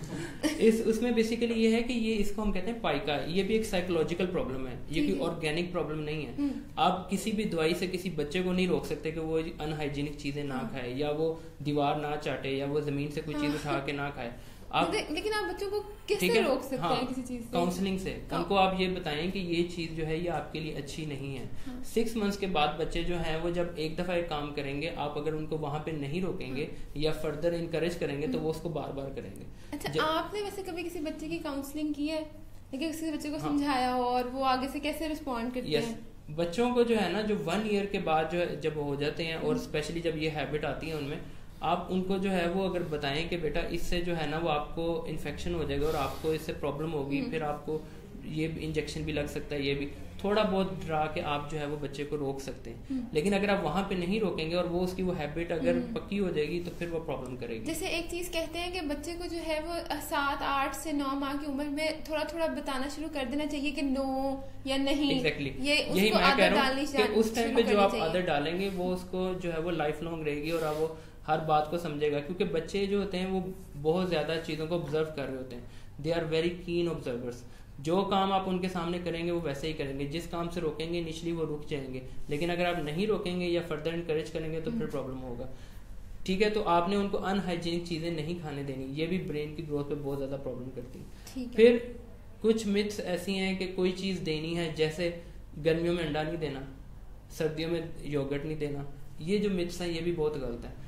है इस उसमें बेसिकली ये है कि ये इसको हम कहते हैं पाइका, ये भी एक साइकोलॉजिकल प्रॉब्लम है, ये कोई ऑर्गेनिक प्रॉब्लम नहीं है। आप किसी भी दवाई से किसी बच्चे को नहीं रोक सकते कि वो अनहाइजीनिक चीजें ना खाए, या वो दीवार ना चाटे, या वो जमीन से कोई चीज उठा के ना खाए। आप लेकिन आप बच्चों को किससे रोक सकते हाँ, हैं किसी चीज से? काउंसलिंग से। उनको आप ये बताएं कि ये चीज जो है ये आपके लिए अच्छी नहीं है। हाँ। सिक्स मंथ्स के बाद बच्चे जो हैं वो जब एक दफा एक काम करेंगे, आप अगर उनको वहां पे नहीं रोकेंगे हाँ। या फर्दर इनकरेज करेंगे तो वो उसको बार बार करेंगे। अच्छा, आपने वैसे कभी किसी बच्चे की काउंसलिंग की है, लेकिन किसी बच्चे को समझाया हो और वो आगे से कैसे रिस्पॉन्ड करते हैं? बच्चों को जो है ना, जो वन ईयर के बाद जो है जब हो जाते हैं और स्पेशली जब ये हैबिट आती है उनमें, आप उनको जो है वो अगर बताएं कि बेटा इससे जो है ना वो आपको इन्फेक्शन हो जाएगा और आपको इससे प्रॉब्लम होगी, फिर आपको ये इंजेक्शन भी लग सकता है, ये भी थोड़ा बहुत डरा के आप जो है वो बच्चे को रोक सकते हैं। लेकिन अगर आप वहां पे नहीं रोकेंगे और वो उसकी वो हैबिट अगर पक्की हो जाएगी तो फिर वो प्रॉब्लम करेगी। जैसे एक चीज कहते हैं कि बच्चे को जो है वो सात आठ से नौ माह की उम्र में थोड़ा थोड़ा बताना शुरू कर देना चाहिए कि नो या नहीं। एग्जैक्टली ये यही मैं कह रहा हूँ कि उस टाइम पे जो आप आदत डालेंगे वो उसको जो है वो लाइफ लॉन्ग रहेगी और आप वो हर बात को समझेगा, क्योंकि बच्चे जो होते हैं वो बहुत ज्यादा चीजों को ऑब्जर्व कर रहे होते हैं। They are very keen observers. जो काम आप उनके सामने करेंगे वो वैसे ही करेंगे, जिस काम से रोकेंगे इनिशियली वो रुक जाएंगे, लेकिन अगर आप नहीं रोकेंगे या फर्दर इनकरेज करेंगे तो फिर प्रॉब्लम होगा। ठीक है, तो आपने उनको अनहाइजीनिक चीजें नहीं खाने देनी, ये भी ब्रेन की ग्रोथ पे बहुत ज्यादा प्रॉब्लम करती है। फिर कुछ मिथ्स ऐसी हैं कि कोई चीज देनी है, जैसे गर्मियों में अंडा नहीं देना, सर्दियों में योगर्ट नहीं देना, ये जो मिथ्स हैं ये भी बहुत गलत है।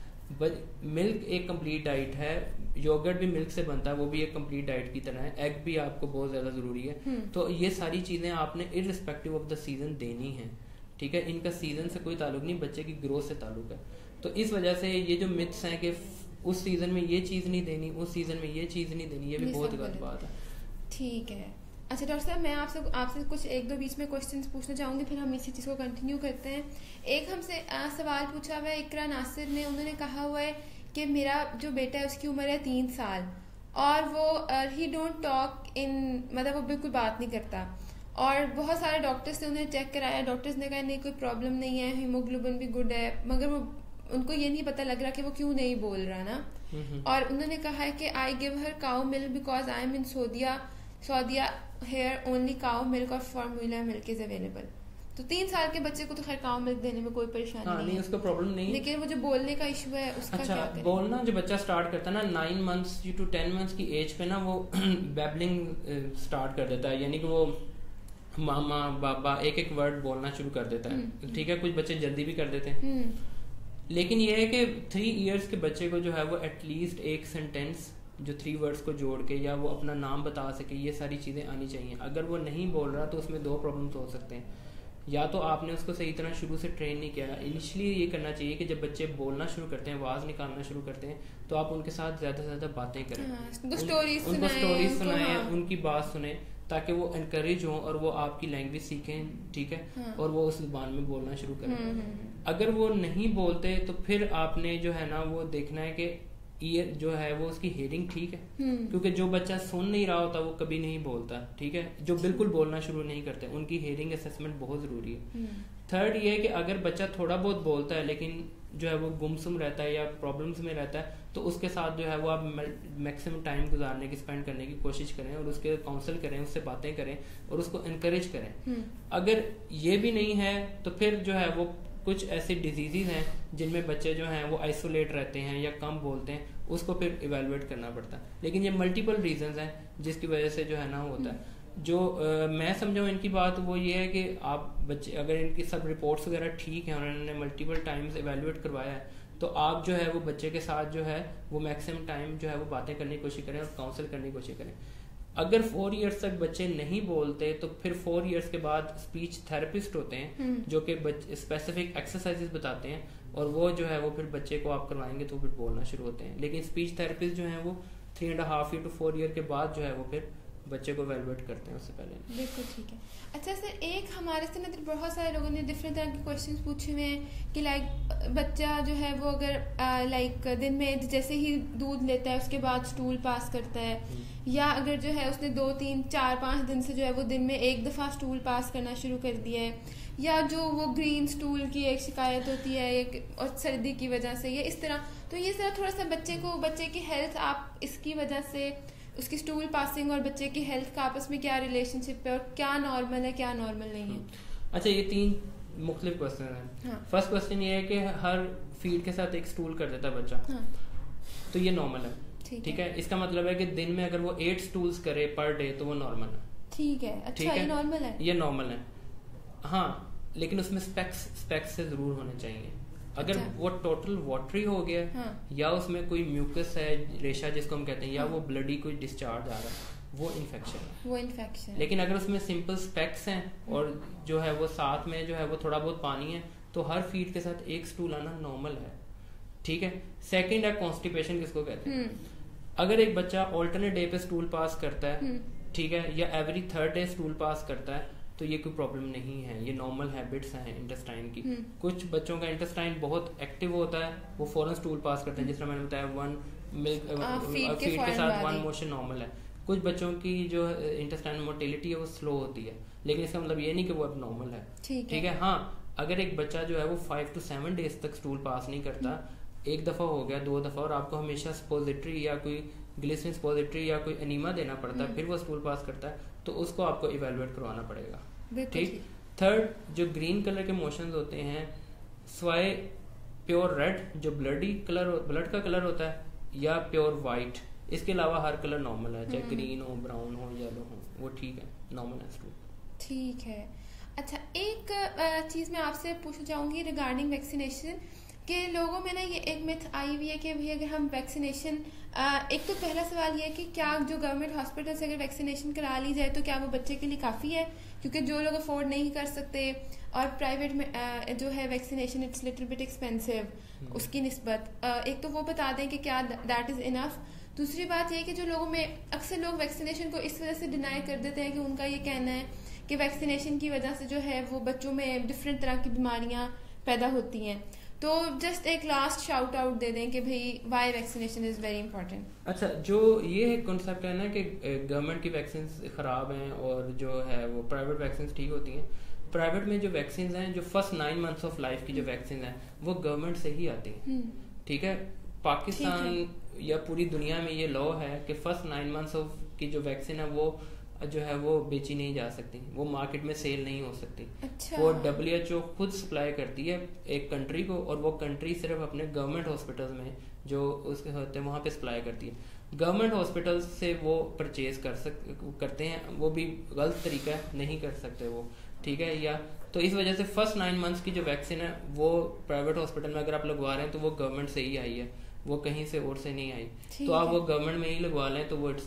मिल्क एक कंप्लीट डाइट है, योगर्ट भी मिल्क से बनता है, वो भी एक कंप्लीट डाइट की तरह है, एग भी आपको बहुत ज्यादा जरूरी है। तो ये सारी चीजें आपने इररिस्पेक्टिव ऑफ द सीजन देनी है, ठीक है, इनका सीजन से कोई ताल्लुक नहीं, बच्चे की ग्रोथ से ताल्लुक है। तो इस वजह से ये जो मिथ्स हैं कि उस सीजन में ये चीज नहीं देनी, उस सीजन में ये चीज नहीं देनी, ये भी बहुत गलत बात है। ठीक है, अच्छा डॉक्टर साहब, मैं आपसे आपसे कुछ एक दो बीच में क्वेश्चंस पूछना चाहूंगी, फिर हम इसी चीज़ को कंटिन्यू करते हैं। एक हमसे आ, सवाल पूछा हुआ है इकरा नासिर ने, उन्होंने कहा हुआ है कि मेरा जो बेटा है उसकी उम्र है तीन साल और वो ही डोंट टॉक इन, मतलब वो बिल्कुल बात नहीं करता, और बहुत सारे डॉक्टर्स ने उन्हें चेक कराया, डॉक्टर्स ने कहा नहीं कोई प्रॉब्लम नहीं है, हीमोग्लोबिन भी गुड है, मगर वो उनको ये नहीं पता लग रहा कि वो क्यों नहीं बोल रहा ना। और उन्होंने कहा है कि I give her cow milk because I am in Saudia Saudia here only cow milk और फॉर्मूला मिल्क इज अवेलेबल। तो तीन साल के बच्चे को तो खैर काउ मिल्क देने में कोई परेशानी हाँ, नहीं, नहीं उसका प्रॉब्लम नहीं, लेकिन वो जो बोलने का इशू है उसका अच्छा, क्या करें? बोलना जो बच्चा स्टार्ट करता है ना nine months to ten months की एज पे ना वो बैबलिंग स्टार्ट कर देता है, यानी कि वो मामा बाबा एक एक वर्ड बोलना शुरू कर देता है। ठीक है, कुछ बच्चे जल्दी भी कर देते हैं, लेकिन ये है कि थ्री इयर्स के बच्चे को जो है वो एटलीस्ट एक सेंटेंस जो थ्री वर्ड्स को जोड़ के या वो अपना नाम बता सके, ये सारी चीज़ें आनी चाहिए। अगर वो नहीं बोल रहा तो उसमें दो प्रॉब्लम्स हो सकते हैं, या तो आपने उसको सही तरह शुरू से ट्रेन नहीं किया। इनिशियली ये करना चाहिए कि जब बच्चे बोलना शुरू करते हैं, आवाज़ निकालना शुरू करते हैं, तो आप उनके साथ ज़्यादा से ज़्यादा बातें करें, उनको स्टोरीज सुनाएं, उनकी बात सुने, ताकि वो इनकरेज हों और वो आपकी लैंग्वेज सीखें, ठीक है, हाँ। और वो उस ज़बान में बोलना शुरू करें। अगर वो नहीं बोलते तो फिर आपने जो है ना वो देखना है कि ईयर जो है वो उसकी हेयरिंग ठीक है, क्योंकि जो बच्चा सुन नहीं रहा होता वो कभी नहीं बोलता, ठीक है, जो बिल्कुल बोलना शुरू नहीं करते उनकी हेयरिंग असेसमेंट बहुत जरूरी है। थर्ड ये है कि अगर बच्चा थोड़ा बहुत बोलता है लेकिन जो है वो गुमसुम रहता है या प्रॉब्लम्स में रहता है, तो उसके साथ जो है वो आप मैक्सिमम टाइम गुजारने की, स्पेंड करने की कोशिश करें और उसके काउंसल करें, उससे बातें करें और उसको इनकरेज करें। अगर ये भी नहीं है तो फिर जो है वो कुछ ऐसी डिजीजेज हैं जिनमें बच्चे जो हैं वो आइसोलेट रहते हैं या कम बोलते हैं, उसको फिर इवेलुएट करना पड़ता है। लेकिन ये मल्टीपल रीजंस हैं जिसकी वजह से जो है ना होता है। जो आ, मैं समझाऊँ इनकी बात वो ये है कि आप बच्चे अगर इनकी सब रिपोर्ट्स वगैरह ठीक हैं और इन्होंने मल्टीपल टाइम्स एवेलुएट करवाया है तो आप जो है वो बच्चे के साथ जो है वो मैक्सिमम टाइम जो है वो बातें करने की कोशिश करें और काउंसिल करने की कोशिश करें। अगर फोर इयर्स तक बच्चे नहीं बोलते तो फिर फोर इयर्स के बाद स्पीच थेरेपिस्ट होते हैं जो कि स्पेसिफिक एक्सरसाइजेस बताते हैं और वो जो है वो फिर बच्चे को आप करवाएंगे तो फिर बोलना शुरू होते हैं। लेकिन स्पीच थेरेपिस्ट जो है वो three and half year to four year के बाद जो है वो फिर बच्चे को वेलवेट करते हैं उससे पहले। बिल्कुल ठीक है। अच्छा सर, एक हमारे से ना बहुत सारे लोगों ने डिफरेंट तरह के क्वेश्चंस पूछे हुए हैं कि लाइक बच्चा जो है वो अगर लाइक दिन में जैसे ही दूध लेता है उसके बाद स्टूल पास करता है, या अगर जो है उसने दो तीन चार पाँच दिन से जो है वो दिन में एक दफ़ा स्टूल पास करना शुरू कर दिया है, या जो वो ग्रीन स्टूल की एक शिकायत होती है एक और सर्दी की वजह से, या इस तरह, तो ये सर थोड़ा सा बच्चे को बच्चे की हेल्थ आप इसकी वजह से उसकी स्टूल पासिंग और बच्चे की हेल्थ का आपस में क्या रिलेशनशिप है और क्या नॉर्मल है क्या नॉर्मल नहीं है? अच्छा, ये तीन मुख्तलिफ क्वेश्चन हैं। हाँ। फर्स्ट क्वेश्चन ये है कि हर फीड के साथ एक स्टूल कर देता है बच्चा। हाँ। तो ये नॉर्मल है, ठीक है, है? इसका मतलब है कि दिन में अगर वो एट स्टूल्स करे पर डे तो वो नॉर्मल है, ठीक है। अच्छा, ये नॉर्मल है, ये नॉर्मल है। हाँ, लेकिन उसमें स्पेक्स स्पेक्स से जरूर होने चाहिए। अगर अच्छा। वो टोटल वाटरी हो गया, हाँ। या उसमें कोई म्यूकस है, रेशा जिसको हम कहते हैं, या हाँ। वो ब्लडी कोई डिस्चार्ज आ रहा है, वो इन्फेक्शन है, वो इन्फेक्शन। लेकिन अगर उसमें सिंपल स्पेक्स हैं और जो है वो साथ में जो है वो थोड़ा बहुत पानी है तो हर फीड के साथ एक स्टूल आना नॉर्मल है, ठीक है। सेकंड है कॉन्स्टिपेशन, किसको कहते हैं। अगर एक बच्चा ऑल्टरनेट डे पे स्टूल पास करता है, ठीक है, या every third day stool pass करता है तो ये कोई प्रॉब्लम नहीं है, ये नॉर्मल हैबिट्स हैं इंटेस्टाइन की। कुछ बच्चों का इंटेस्टाइन बहुत एक्टिव होता है, वो फौरन स्टूल पास करते हैं, जिस तरह मैंने बताया वन मिल्क फीड के, के साथ वन मोशन नॉर्मल है। कुछ बच्चों की जो इंटेस्टाइन मोटिलिटी है वो स्लो होती है, लेकिन इसका मतलब ये नहीं कि वो अब नॉर्मल है, ठीक है, है? हाँ, अगर एक बच्चा जो है वो फाइव टू सेवन डेज तक स्टूल पास नहीं करता, एक दफा हो गया, दो दफा, और आपको हमेशा स्पोजिटरी या कोई ग्लिसरीन स्पोजिटरी या कोई एनीमा देना पड़ता है, फिर वो स्टूल पास करता है, तो उसको आपको इवेलुएट करवाना पड़ेगा, ठीक। थर्ड, जो ग्रीन कलर के मोशंस होते हैं, स्वाय प्योर रेड जो ब्लडी कलर ब्लड का कलर होता है, या प्योर वाइट, इसके अलावा हर कलर नॉर्मल है, चाहे ग्रीन हो, ब्राउन हो, येलो हो, वो ठीक है, नॉर्मल है स्टूल, ठीक है। अच्छा, एक चीज़ मैं आपसे पूछना चाहूँगी रिगार्डिंग वैक्सीनेशन, कि लोगों में ना ये एक मिथ आई हुई है कि भाई अगर हम वैक्सीनेशन, एक तो पहला सवाल ये है कि क्या जो गवर्नमेंट हॉस्पिटल से अगर वैक्सीनेशन करा ली जाए तो क्या वो बच्चे के लिए काफ़ी है, क्योंकि जो लोग अफोर्ड नहीं कर सकते, और प्राइवेट में आ, जो है vaccination it's little bit expensive उसकी निस्बत, एक तो वो बता दें कि क्या दैट इज़ इनफ। दूसरी बात यह कि जो लोगों में अक्सर लोग वैक्सीनेशन को इस वजह से डिनाई कर देते हैं कि उनका ये कहना है कि वैक्सीनेशन की वजह से जो है वो बच्चों में डिफरेंट तरह की बीमारियां पैदा होती हैं। तो जस्ट एक लास्ट शाउट आउट दे दें कि भाई why vaccination is very important. अच्छा, जो ये कॉन्सेप्ट है ना कि गवर्नमेंट की वैक्सीन खराब हैं और जो है वो प्राइवेट वैक्सीन ठीक होती हैं, प्राइवेट में जो वैक्सीन हैं, जो first nine months of life की जो वैक्सीन है वो गवर्नमेंट से ही आती है, ठीक है। पाकिस्तान या पूरी दुनिया में ये लॉ है कि फर्स्ट नाइन मंथ्स ऑफ की जो वैक्सीन है वो जो है वो बेची नहीं जा सकती, वो मार्केट में सेल नहीं हो सकती। अच्छा। वो डब्ल्यू एच ओ खुद सप्लाई करती है एक कंट्री को, और वो कंट्री सिर्फ अपने गवर्नमेंट हॉस्पिटल में जो उसके होते हैं वहाँ पे सप्लाई करती है। गवर्नमेंट हॉस्पिटल से वो परचेज कर सक करते हैं, वो भी गलत तरीका है, नहीं कर सकते वो, ठीक है। या तो इस वजह से फर्स्ट नाइन मंथ्स की जो वैक्सीन है वो प्राइवेट हॉस्पिटल में अगर आप लगवा रहे हैं तो वो गवर्नमेंट से ही आई है, वो कहीं से और से नहीं आई, तो आप वो गवर्नमेंट में ही लगवा लें तो वो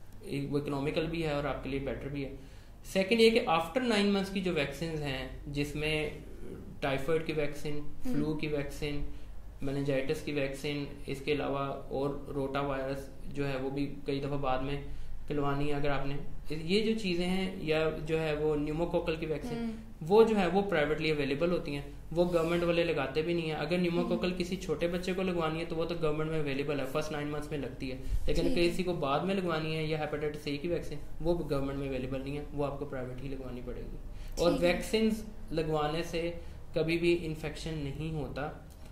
वो इकोनॉमिकल भी है और आपके लिए बेटर भी है। सेकंड ये कि आफ्टर नाइन मंथ्स की जो वैक्सीन हैं, जिसमें टाइफाइड की वैक्सीन, फ्लू की वैक्सीन, मेनिंजाइटिस की वैक्सीन, इसके अलावा और रोटा वायरस जो है वो भी कई दफ़ा बाद में खिलवानी है अगर आपने, ये जो चीज़ें हैं, या जो है वो न्यूमोकोकल की वैक्सीन, वो जो है वो प्राइवेटली अवेलेबल होती हैं, वो गवर्नमेंट वाले लगाते भी नहीं है। अगर न्यूमोकोकल किसी छोटे बच्चे को लगवानी है तो वो तो गवर्नमेंट में अवेलेबल है, फर्स्ट नाइन मंथ्स में लगती है, लेकिन किसी को बाद में लगवानी है या हेपेटाइटिस ए की वैक्सीन, वो गवर्नमेंट में अवेलेबल नहीं है, वो आपको प्राइवेट ही लगवानी पड़ेगी। और वैक्सीन लगवाने से कभी भी इन्फेक्शन नहीं होता।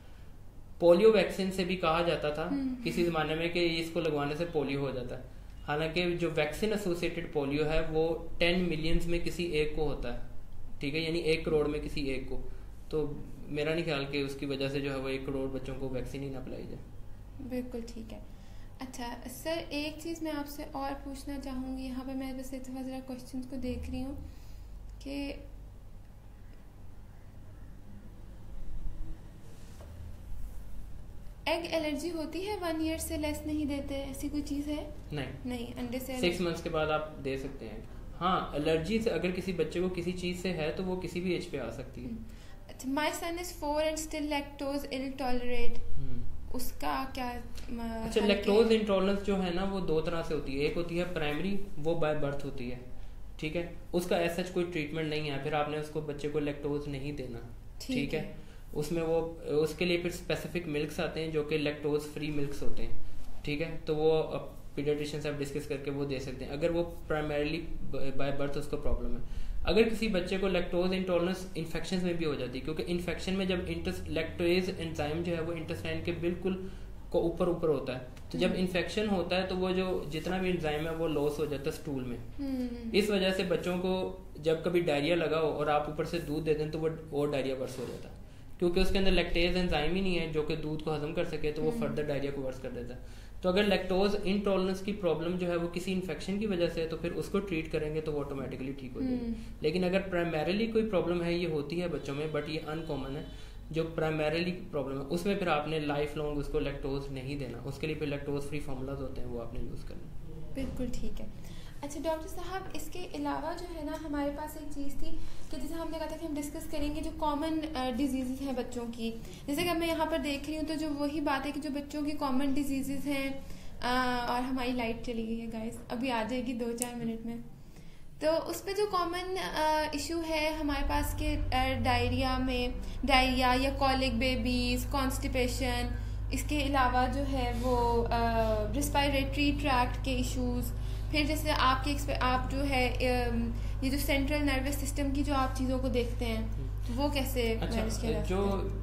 पोलियो वैक्सीन से भी कहा जाता था किसी जमाने में कि इसको लगवाने से पोलियो हो जाता है, हालांकि जो वैक्सीन एसोसिएटेड पोलियो है वो टेन मिलियंस में किसी एक को होता है, ठीक है, यानी एक करोड़ में किसी एक को, तो मेरा नहीं ख्याल कि उसकी वजह से जो है वो एक करोड़ बच्चों को वैक्सीन ही ना पिलाई जाए। बिल्कुल ठीक है। अच्छा सर, एक चीज़ मैं आपसे और पूछना चाहूँगी, यहाँ पे मैं बस थोड़ा ज़रा क्वेश्चन को देख रही हूँ कि एग एलर्जी होती है, वन ईयर से लेस नहीं देते, ऐसी कोई चीज़ है? नहीं नहीं, अंडे से सिक्स मंथ्स के बाद आप दे सकते हैं। हाँ, एलर्जी से अगर किसी बच्चे को किसी चीज़ से है तो वो किसी भी एज पे आ सकती है। अच्छा, my son is four and still lactose intolerant, उसका क्या? अच्छा, लैक्टोज इंटॉलरेंस जो है ना वो दो तरह से होती है। एक होती है प्राइमरी, वो बाय बर्थ होती है, ठीक है, उसका ऐसा कोई ट्रीटमेंट नहीं है, फिर आपने उसको बच्चे को लैक्टोज नहीं देना, ठीक है। उसमें वो उसके लिए फिर स्पेसिफिक मिल्क्स आते हैं जो कि लैक्टोज फ्री मिल्क्स होते हैं, ठीक है, तो वो पीडियाट्रिशियन से आप डिस्कस करके वो दे सकते हैं अगर वो प्राइमरीली बाय बर्थ उसको प्रॉब्लम है। अगर किसी बच्चे को लैक्टोज इंटॉलरेंस इन्फेक्शन में भी हो जाती है, क्योंकि इन्फेक्शन में जब लैक्टोज एंजाइम जो है वो इंटेस्टाइन के बिल्कुल को ऊपर ऊपर होता है, तो जब इन्फेक्शन होता है तो वो जो जितना भी एंजाइम है वो लॉस हो जाता है स्टूल में। इस वजह से बच्चों को जब कभी डायरिया लगा हो और आप ऊपर से दूध दे दें तो वो और डायरिया वर्स हो जाता है, क्योंकि उसके अंदर लैक्टेज एंजाइम ही नहीं है जो कि दूध को हजम कर सके, तो वो फर्दर डायरिया को वर्स कर देता है। तो अगर लैक्टोज इनटॉलरेंस की प्रॉब्लम जो है वो किसी इन्फेक्शन की वजह से है तो फिर उसको ट्रीट करेंगे तो वो ऑटोमेटिकली ठीक हो जाएगी। लेकिन अगर प्राइमरीली कोई प्रॉब्लम है, ये होती है बच्चों में, बट ये अनकॉमन है, जो प्राइमरीली प्रॉब्लम है उसमें फिर आपने लाइफ लॉन्ग उसको लैक्टोज नहीं देना, उसके लिए फिर लैक्टोज फ्री फॉर्मूलाज होते हैं वो आपने यूज़ करना। बिल्कुल ठीक है। अच्छा डॉक्टर साहब, इसके अलावा जो है ना हमारे पास एक चीज़ थी कि जैसे हमने कहा था कि हम डिस्कस करेंगे जो कॉमन डिजीज़ हैं बच्चों की, जैसे कि मैं यहाँ पर देख रही हूँ तो जो वही बात है कि जो बच्चों की कॉमन डिजीज़ हैं, और हमारी लाइट चली गई है गाइस, अभी आ जाएगी दो चार मिनट में, तो उस पर जो कॉमन इशू है हमारे पास के डायरिया में डायरिया या कॉलिक बेबीज, कॉन्स्टिपेशन, इसके अलावा जो है वो रिस्पायरेटरी ट्रैक्ट के इश्यूज़, फिर जैसे आपके आप जो है ये जो सेंट्रल नर्वस सिस्टम की जो आप चीज़ों को देखते हैं वो कैसे मैनेज किया? जो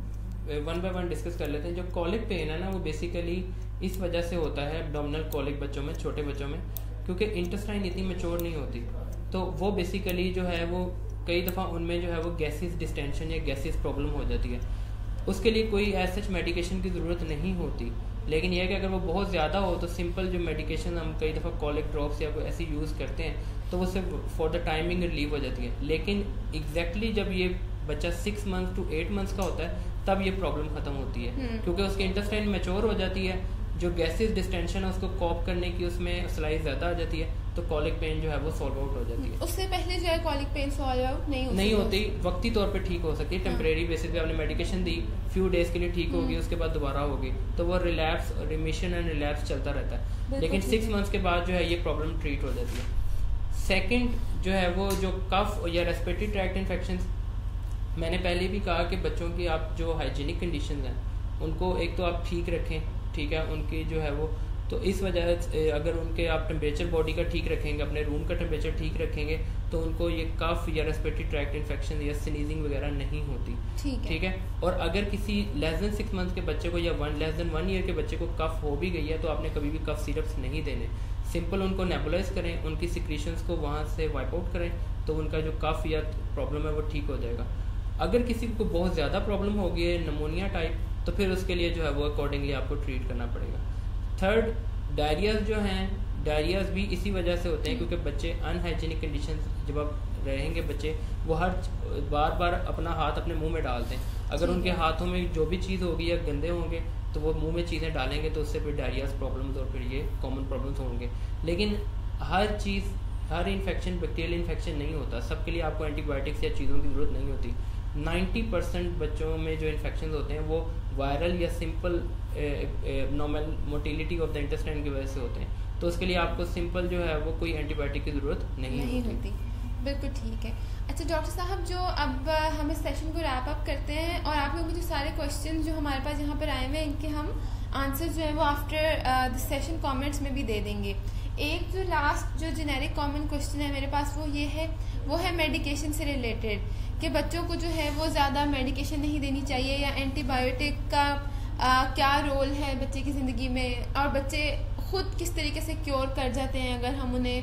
वन बाय वन डिस्कस कर लेते हैं। जो कॉलिक पेन है ना वो बेसिकली इस वजह से होता है एब्डोमिनल कॉलिक बच्चों में, छोटे बच्चों में, क्योंकि इंटेस्टाइन इतनी मैच्योर नहीं होती, तो वो बेसिकली जो है वो कई दफ़ा उनमें जो है वो गैसेस डिस्टेंशन या गैसेस प्रॉब्लम हो जाती है। उसके लिए कोई ऐसा मेडिकेशन की ज़रूरत नहीं होती, लेकिन यह है कि अगर वो बहुत ज़्यादा हो तो सिंपल जो मेडिकेशन हम कई दफ़ा कॉलिक ड्रॉप्स या कोई ऐसी यूज़ करते हैं तो उससे फॉर द टाइमिंग रिलीव हो जाती है। लेकिन एग्जैक्टली जब ये बच्चा six month to eight months का होता है तब ये प्रॉब्लम ख़त्म होती है, क्योंकि उसके इंटेस्टाइन मैच्योर हो जाती है, जो गैसेस डिस्टेंशन है उसको कॉप करने की उसमें स्लाइस ज़्यादा आ जाती है, तो कॉलिक पेन जो है वो सॉल्व आउट हो जाती है। उससे पहले जो है कॉलिक पेन सॉल्व आउट नहीं होती, नहीं होती, वक्ती तौर पे ठीक हो सकती है, टेम्परेरी बेसिस पे आपने मेडिकेशन दी, फ्यू डेज के लिए ठीक होगी, उसके बाद दोबारा होगी, तो वो रिलैप्स रिमिशन एंड रिलैप्स चलता रहता है। लेकिन सिक्स मंथ्स के बाद जो है ये प्रॉब्लम ट्रीट हो जाती है। सेकेंड जो है वो जो कफ या रेस्पिरेटरी ट्रैक्ट इन्फेक्शन, मैंने पहले भी कहा कि बच्चों की आप जो हाइजीनिक कंडीशन हैं उनको एक तो आप ठीक रखें, ठीक है, उनकी जो है वो, तो इस वजह से अगर उनके आप टेम्परेचर बॉडी का ठीक रखेंगे, अपने रूम का टेम्परेचर ठीक रखेंगे, तो उनको ये कफ या रेस्पिरेटरी ट्रैक्ट इन्फेक्शन या स्नीजिंग वगैरह नहीं होती, ठीक है। और अगर किसी लेस देन सिक्स मंथ के बच्चे को या one less than one year के बच्चे को कफ हो भी गई है तो आपने कभी भी कफ सिरप्स नहीं देने, सिंपल उनको नेबुलाइज करें, उनकी सिक्रीशंस को वहाँ से वाइप आउट करें, तो उनका जो कफ या प्रॉब्लम है वो ठीक हो जाएगा। अगर किसी को बहुत ज़्यादा प्रॉब्लम हो गई है नमोनिया टाइप, तो फिर उसके लिए जो है वो अकॉर्डिंगली आपको ट्रीट करना पड़ेगा। थर्ड, डायरियाज जो हैं, डायरियाज भी इसी वजह से होते हैं क्योंकि बच्चे अनहाइजीनिक कंडीशन जब आप रहेंगे, बच्चे वो हर बार बार अपना हाथ अपने मुंह में डालते हैं, अगर उनके हाथों में जो भी चीज़ होगी या गंदे होंगे तो वो मुंह में चीज़ें डालेंगे, तो उससे फिर डायरियाज प्रॉब्लम्स और फिर ये कॉमन प्रॉब्लम्स होंगे। लेकिन हर चीज़, हर इन्फेक्शन बैक्टीरियल इन्फेक्शन नहीं होता, सबके लिए आपको एंटीबायोटिक्स या चीज़ों की ज़रूरत नहीं होती। नाइन्टी परसेंट बच्चों में जो इन्फेक्शन होते हैं वो वायरल या simple normal motility of the intestine की वजह से होते हैं, तो उसके लिए आपको सिंपल जो है वो कोई एंटीबायोटिक की ज़रूरत नहीं, नहीं होती। होती। बिल्कुल ठीक है। अच्छा डॉक्टर साहब, जो अब हम इस सेशन को रैप अप करते हैं और आप लोगों को जो सारे क्वेश्चन जो हमारे पास यहाँ पर आए हुए हैं इनके हम आंसर जो है वो आफ्टर दिस सेशन कमेंट्स में भी दे देंगे। एक जो लास्ट जो जेनेरिक कॉमन क्वेश्चन है मेरे पास वो ये है, वो है मेडिकेशन से रिलेटेड, कि बच्चों को जो है वो ज़्यादा मेडिकेशन नहीं देनी चाहिए या एंटीबायोटिक का आ, क्या रोल है बच्चे की ज़िंदगी में, और बच्चे खुद किस तरीके से क्योर कर जाते हैं अगर हम उन्हें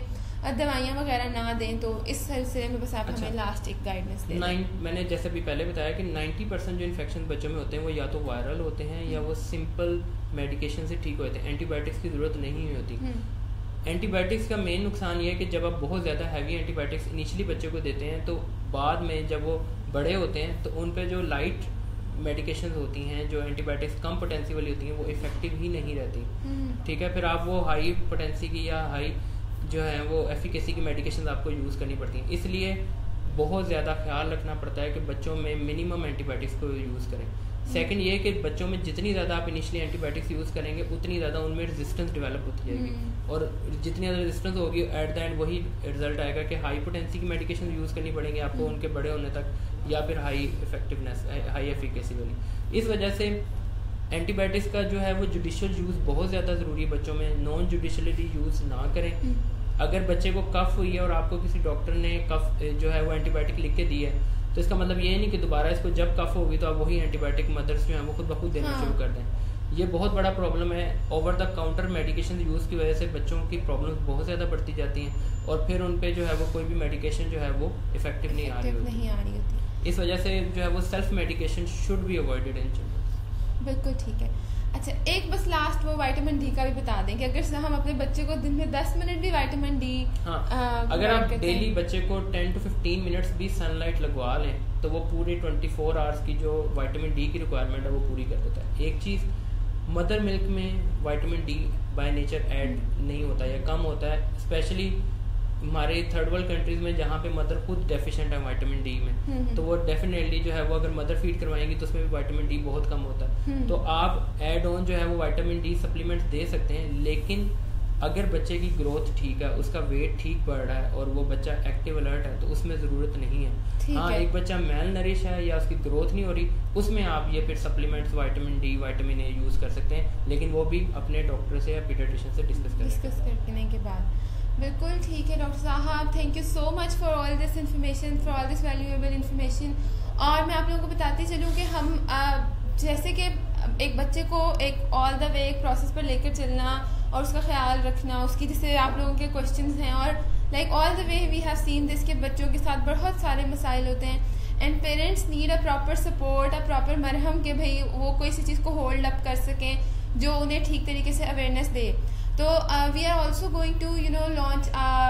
दवाइयाँ वगैरह ना दें। तो इस सिलसिले में बस आप अच्छा, हमें लास्ट एक गाइडेंस दें। मैंने जैसे भी पहले बताया कि नाइन्टी परसेंट जो इन्फेक्शन बच्चों में होते हैं वो या तो वायरल होते हैं या वो सिंपल मेडिकेशन से ठीक होते हैं, एंटीबायोटिक्स की ज़रूरत नहीं होती। एंटीबायोटिक्स का मेन नुकसान ये है कि जब आप बहुत ज़्यादा हैवी एंटीबायोटिक्स इनिशियली बच्चों को देते हैं तो बाद में जब वो बड़े होते हैं तो उन पे जो लाइट मेडिकेशंस होती हैं, जो एंटीबायोटिक्स कम पोटेंसी वाली होती हैं, वो इफेक्टिव ही नहीं रहती। ठीक है, फिर आप वो हाई पोटेंसी की या हाई जो है वो एफिकेसी की मेडिकेशंस आपको यूज़ करनी पड़ती हैं। इसलिए बहुत ज़्यादा ख्याल रखना पड़ता है कि बच्चों में मिनिमम एंटीबायोटिक्स को यूज़ करें। सेकंड ये कि बच्चों में जितनी ज़्यादा आप इनिशियली एंटीबायोटिक्स यूज़ करेंगे उतनी ज़्यादा उनमें रेजिस्टेंस डेवलप होती जाएगी, और जितनी ज़्यादा रेजिस्टेंस होगी एट द एंड वही रिजल्ट आएगा कि हाई पोटेंसी की मेडिकेशन यूज़ करनी पड़ेंगी आपको उनके बड़े होने तक, या फिर हाई इफेक्टिवनेस हाई एफिकेसी वाली। इस वजह से एंटीबायोटिक्स का जो है वो जुडिशियल यूज़ बहुत ज़्यादा ज़रूरी है बच्चों में, नॉन जुडिशली यूज़ ना करें। अगर बच्चे को कफ हुई है और आपको किसी डॉक्टर ने कफ जो है वो एंटीबायोटिक लिख के दी है तो इसका मतलब ये नहीं कि दोबारा इसको जब कफ होगी तो आप वही एंटीबायोटिक मदर्स जो है वो खुद ब खुद देना हाँ। शुरू कर दें। ये बहुत बड़ा प्रॉब्लम है। Over the counter medication use की वजह से बच्चों की प्रॉब्लम्स बहुत ज़्यादा बढ़ती जाती हैं और फिर उन पे जो है वो कोई भी मेडिकेशन जो है वो इफेक्टिव नहीं आ रही होती। नहीं आ रही होती। इस वजह से जो है वो self medication should be avoided in children. बिल्कुल ठीक है। अच्छा, एक बस लास्ट वो विटामिन डी का भी बता दें कि अगर हम अपने बच्चे को दिन में दस मिनट भी विटामिन डी हाँ, अगर आप डेली बच्चे को टेन टू फिफ्टीन मिनट्स भी सनलाइट लगवा लें तो वो पूरी ट्वेंटी फोर आवर्स की जो विटामिन डी की रिक्वायरमेंट है वो पूरी कर देता है। एक चीज़, मदर मिल्क में vitamin D by nature add नहीं होता या कम होता है, स्पेशली हमारे थर्ड वर्ल्ड कंट्रीज में जहाँ पे मदर खुद डेफिशिएंट है विटामिन डी में, तो वो डेफिनेटली जो है वो अगर मदर फीड करवाएंगी तो उसमें भी विटामिन डी बहुत कम होता है। तो आप एड ऑन जो है वो विटामिन डी सप्लीमेंट्स दे सकते हैं, लेकिन अगर बच्चे की ग्रोथ ठीक है, उसका वेट ठीक बढ़ रहा है और वो बच्चा एक्टिव अलर्ट है तो उसमें ज़रूरत नहीं है। हाँ, एक बच्चा मेल नरिश है या उसकी ग्रोथ नहीं हो रही, उसमें आप ये फिर supplements vitamin D vitamin A use कर सकते हैं, लेकिन वो भी अपने डॉक्टर से या पीडियाट्रिशियन से डिस्कस करें डिस्कस करने के बाद। बिल्कुल ठीक है डॉक्टर साहब, thank you so much for all this information, for all this valuable information. और मैं आप लोगों को बताती चलूँ कि हम आ, जैसे कि एक बच्चे को एक ऑल द वे एक प्रोसेस पर लेकर चलना और उसका ख्याल रखना, उसकी जैसे आप लोगों के क्वेश्चंस हैं और like all the way we have seen this के बच्चों के साथ बहुत सारे मसाइल होते हैं and parents need a proper support, a proper मरहम के भाई वो कोई सी चीज़ को होल्ड अप कर सकें जो उन्हें ठीक तरीके से अवेयरनेस दे। तो we are also going to you know launch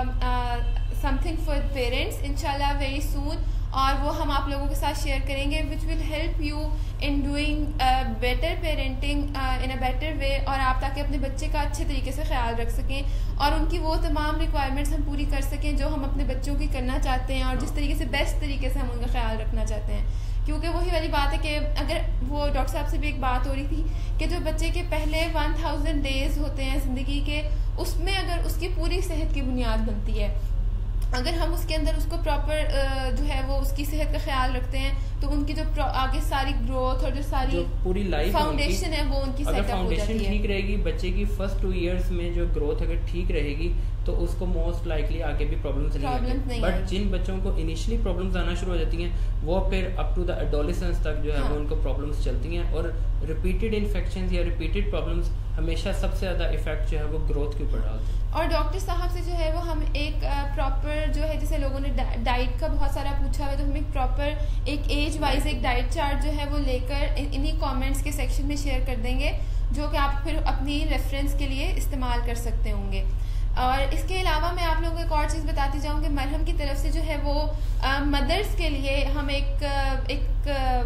something for parents इंशाल्लाह वेरी सून, और वो हम आप लोगों के साथ शेयर करेंगे which will help you in doing better parenting in a better way, और आप ताकि अपने बच्चे का अच्छे तरीके से ख्याल रख सकें और उनकी वो तमाम रिक्वायरमेंट्स हम पूरी कर सकें जो हम अपने बच्चों की करना चाहते हैं और जिस तरीके से बेस्ट तरीके से हम उनका ख्याल रखना चाहते हैं। क्योंकि वही वाली बात है कि अगर वो डॉक्टर साहब से भी एक बात हो रही थी कि जो बच्चे के पहले वन थाउजेंड डेज होते हैं ज़िंदगी के, उसमें अगर उसकी पूरी सेहत की बुनियाद बनती है, अगर हम उसके अंदर उसको प्रॉपर जो है वो उसकी सेहत का ख्याल रखते हैं तो उनकी जो आगे सारी ग्रोथ और जो सारी जो पूरी लाइफ फाउंडेशन है वो उनकी सेटअप हो जाती है। ठीक रहेगी, बच्चे की फर्स्ट टू इयर्स में जो ग्रोथ अगर ठीक रहेगी तो उसको मोस्ट लाइकली आगे भी प्रॉब्लम्स नहीं आएंगी। बट जिन बच्चों को इनिशियली प्रॉब्लम्स आना शुरू हो जाती हैं वो फिर अप टू द एडोलेसेंस तक जो है हाँ। वो उनको प्रॉब्लम्स चलती हैं, और रिपीटेड इन्फेक्शंस या रिपीटेड प्रॉब्लम्स हमेशा सबसे ज़्यादा इफेक्ट जो है वो ग्रोथ के ऊपर डालते हैं। और डॉक्टर साहब से जो है वो हम एक प्रॉपर जो है, जैसे लोगों ने डाइट का बहुत सारा पूछा है, तो हम एक प्रॉपर एक एज वाइज एक डाइट चार्ट जो है वो लेकर इन्हीं कमेंट्स के सेक्शन में शेयर कर देंगे, जो कि आप फिर अपनी रेफरेंस के लिए इस्तेमाल कर सकते होंगे। और इसके अलावा मैं आप लोगों को एक और चीज़ बताती जाऊँ कि मरहम की तरफ से जो है वो मदर्स के लिए हम एक एक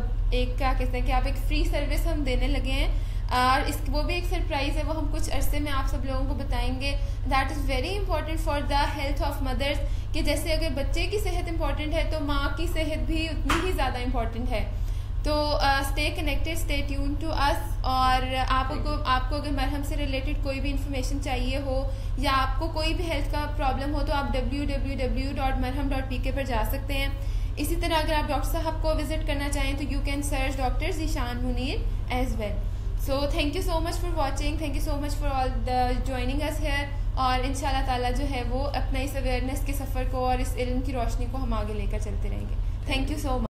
एक क्या कहते हैं कि आप एक फ्री सर्विस हम देने लगे हैं, और इस वो भी एक सरप्राइज़ है, वो हम कुछ अरसे में आप सब लोगों को बताएंगे। That is very important for the health of mothers, कि जैसे अगर बच्चे की सेहत इंपॉर्टेंट है तो माँ की सेहत भी उतनी ही ज़्यादा इंपॉर्टेंट है। तो stay connected, stay tune to us. और आपको आपको अगर मरहम से रिलेटेड कोई भी इंफॉर्मेशन चाहिए हो या आपको कोई भी हेल्थ का प्रॉब्लम हो तो आप W W W dot Marham dot P K पर जा सकते हैं। इसी तरह अगर आप डॉक्टर साहब को विजिट करना चाहें तो you can search doctor Zeeshan Munir as well. So thank you so much for watching, thank you so much for all the joining us here, और इंशाल्लाह ताला जो है वो अपना इस अवेयरनेस के सफ़र को और इस इल्म की रोशनी को हम आगे लेकर चलते रहेंगे। Thank you so much.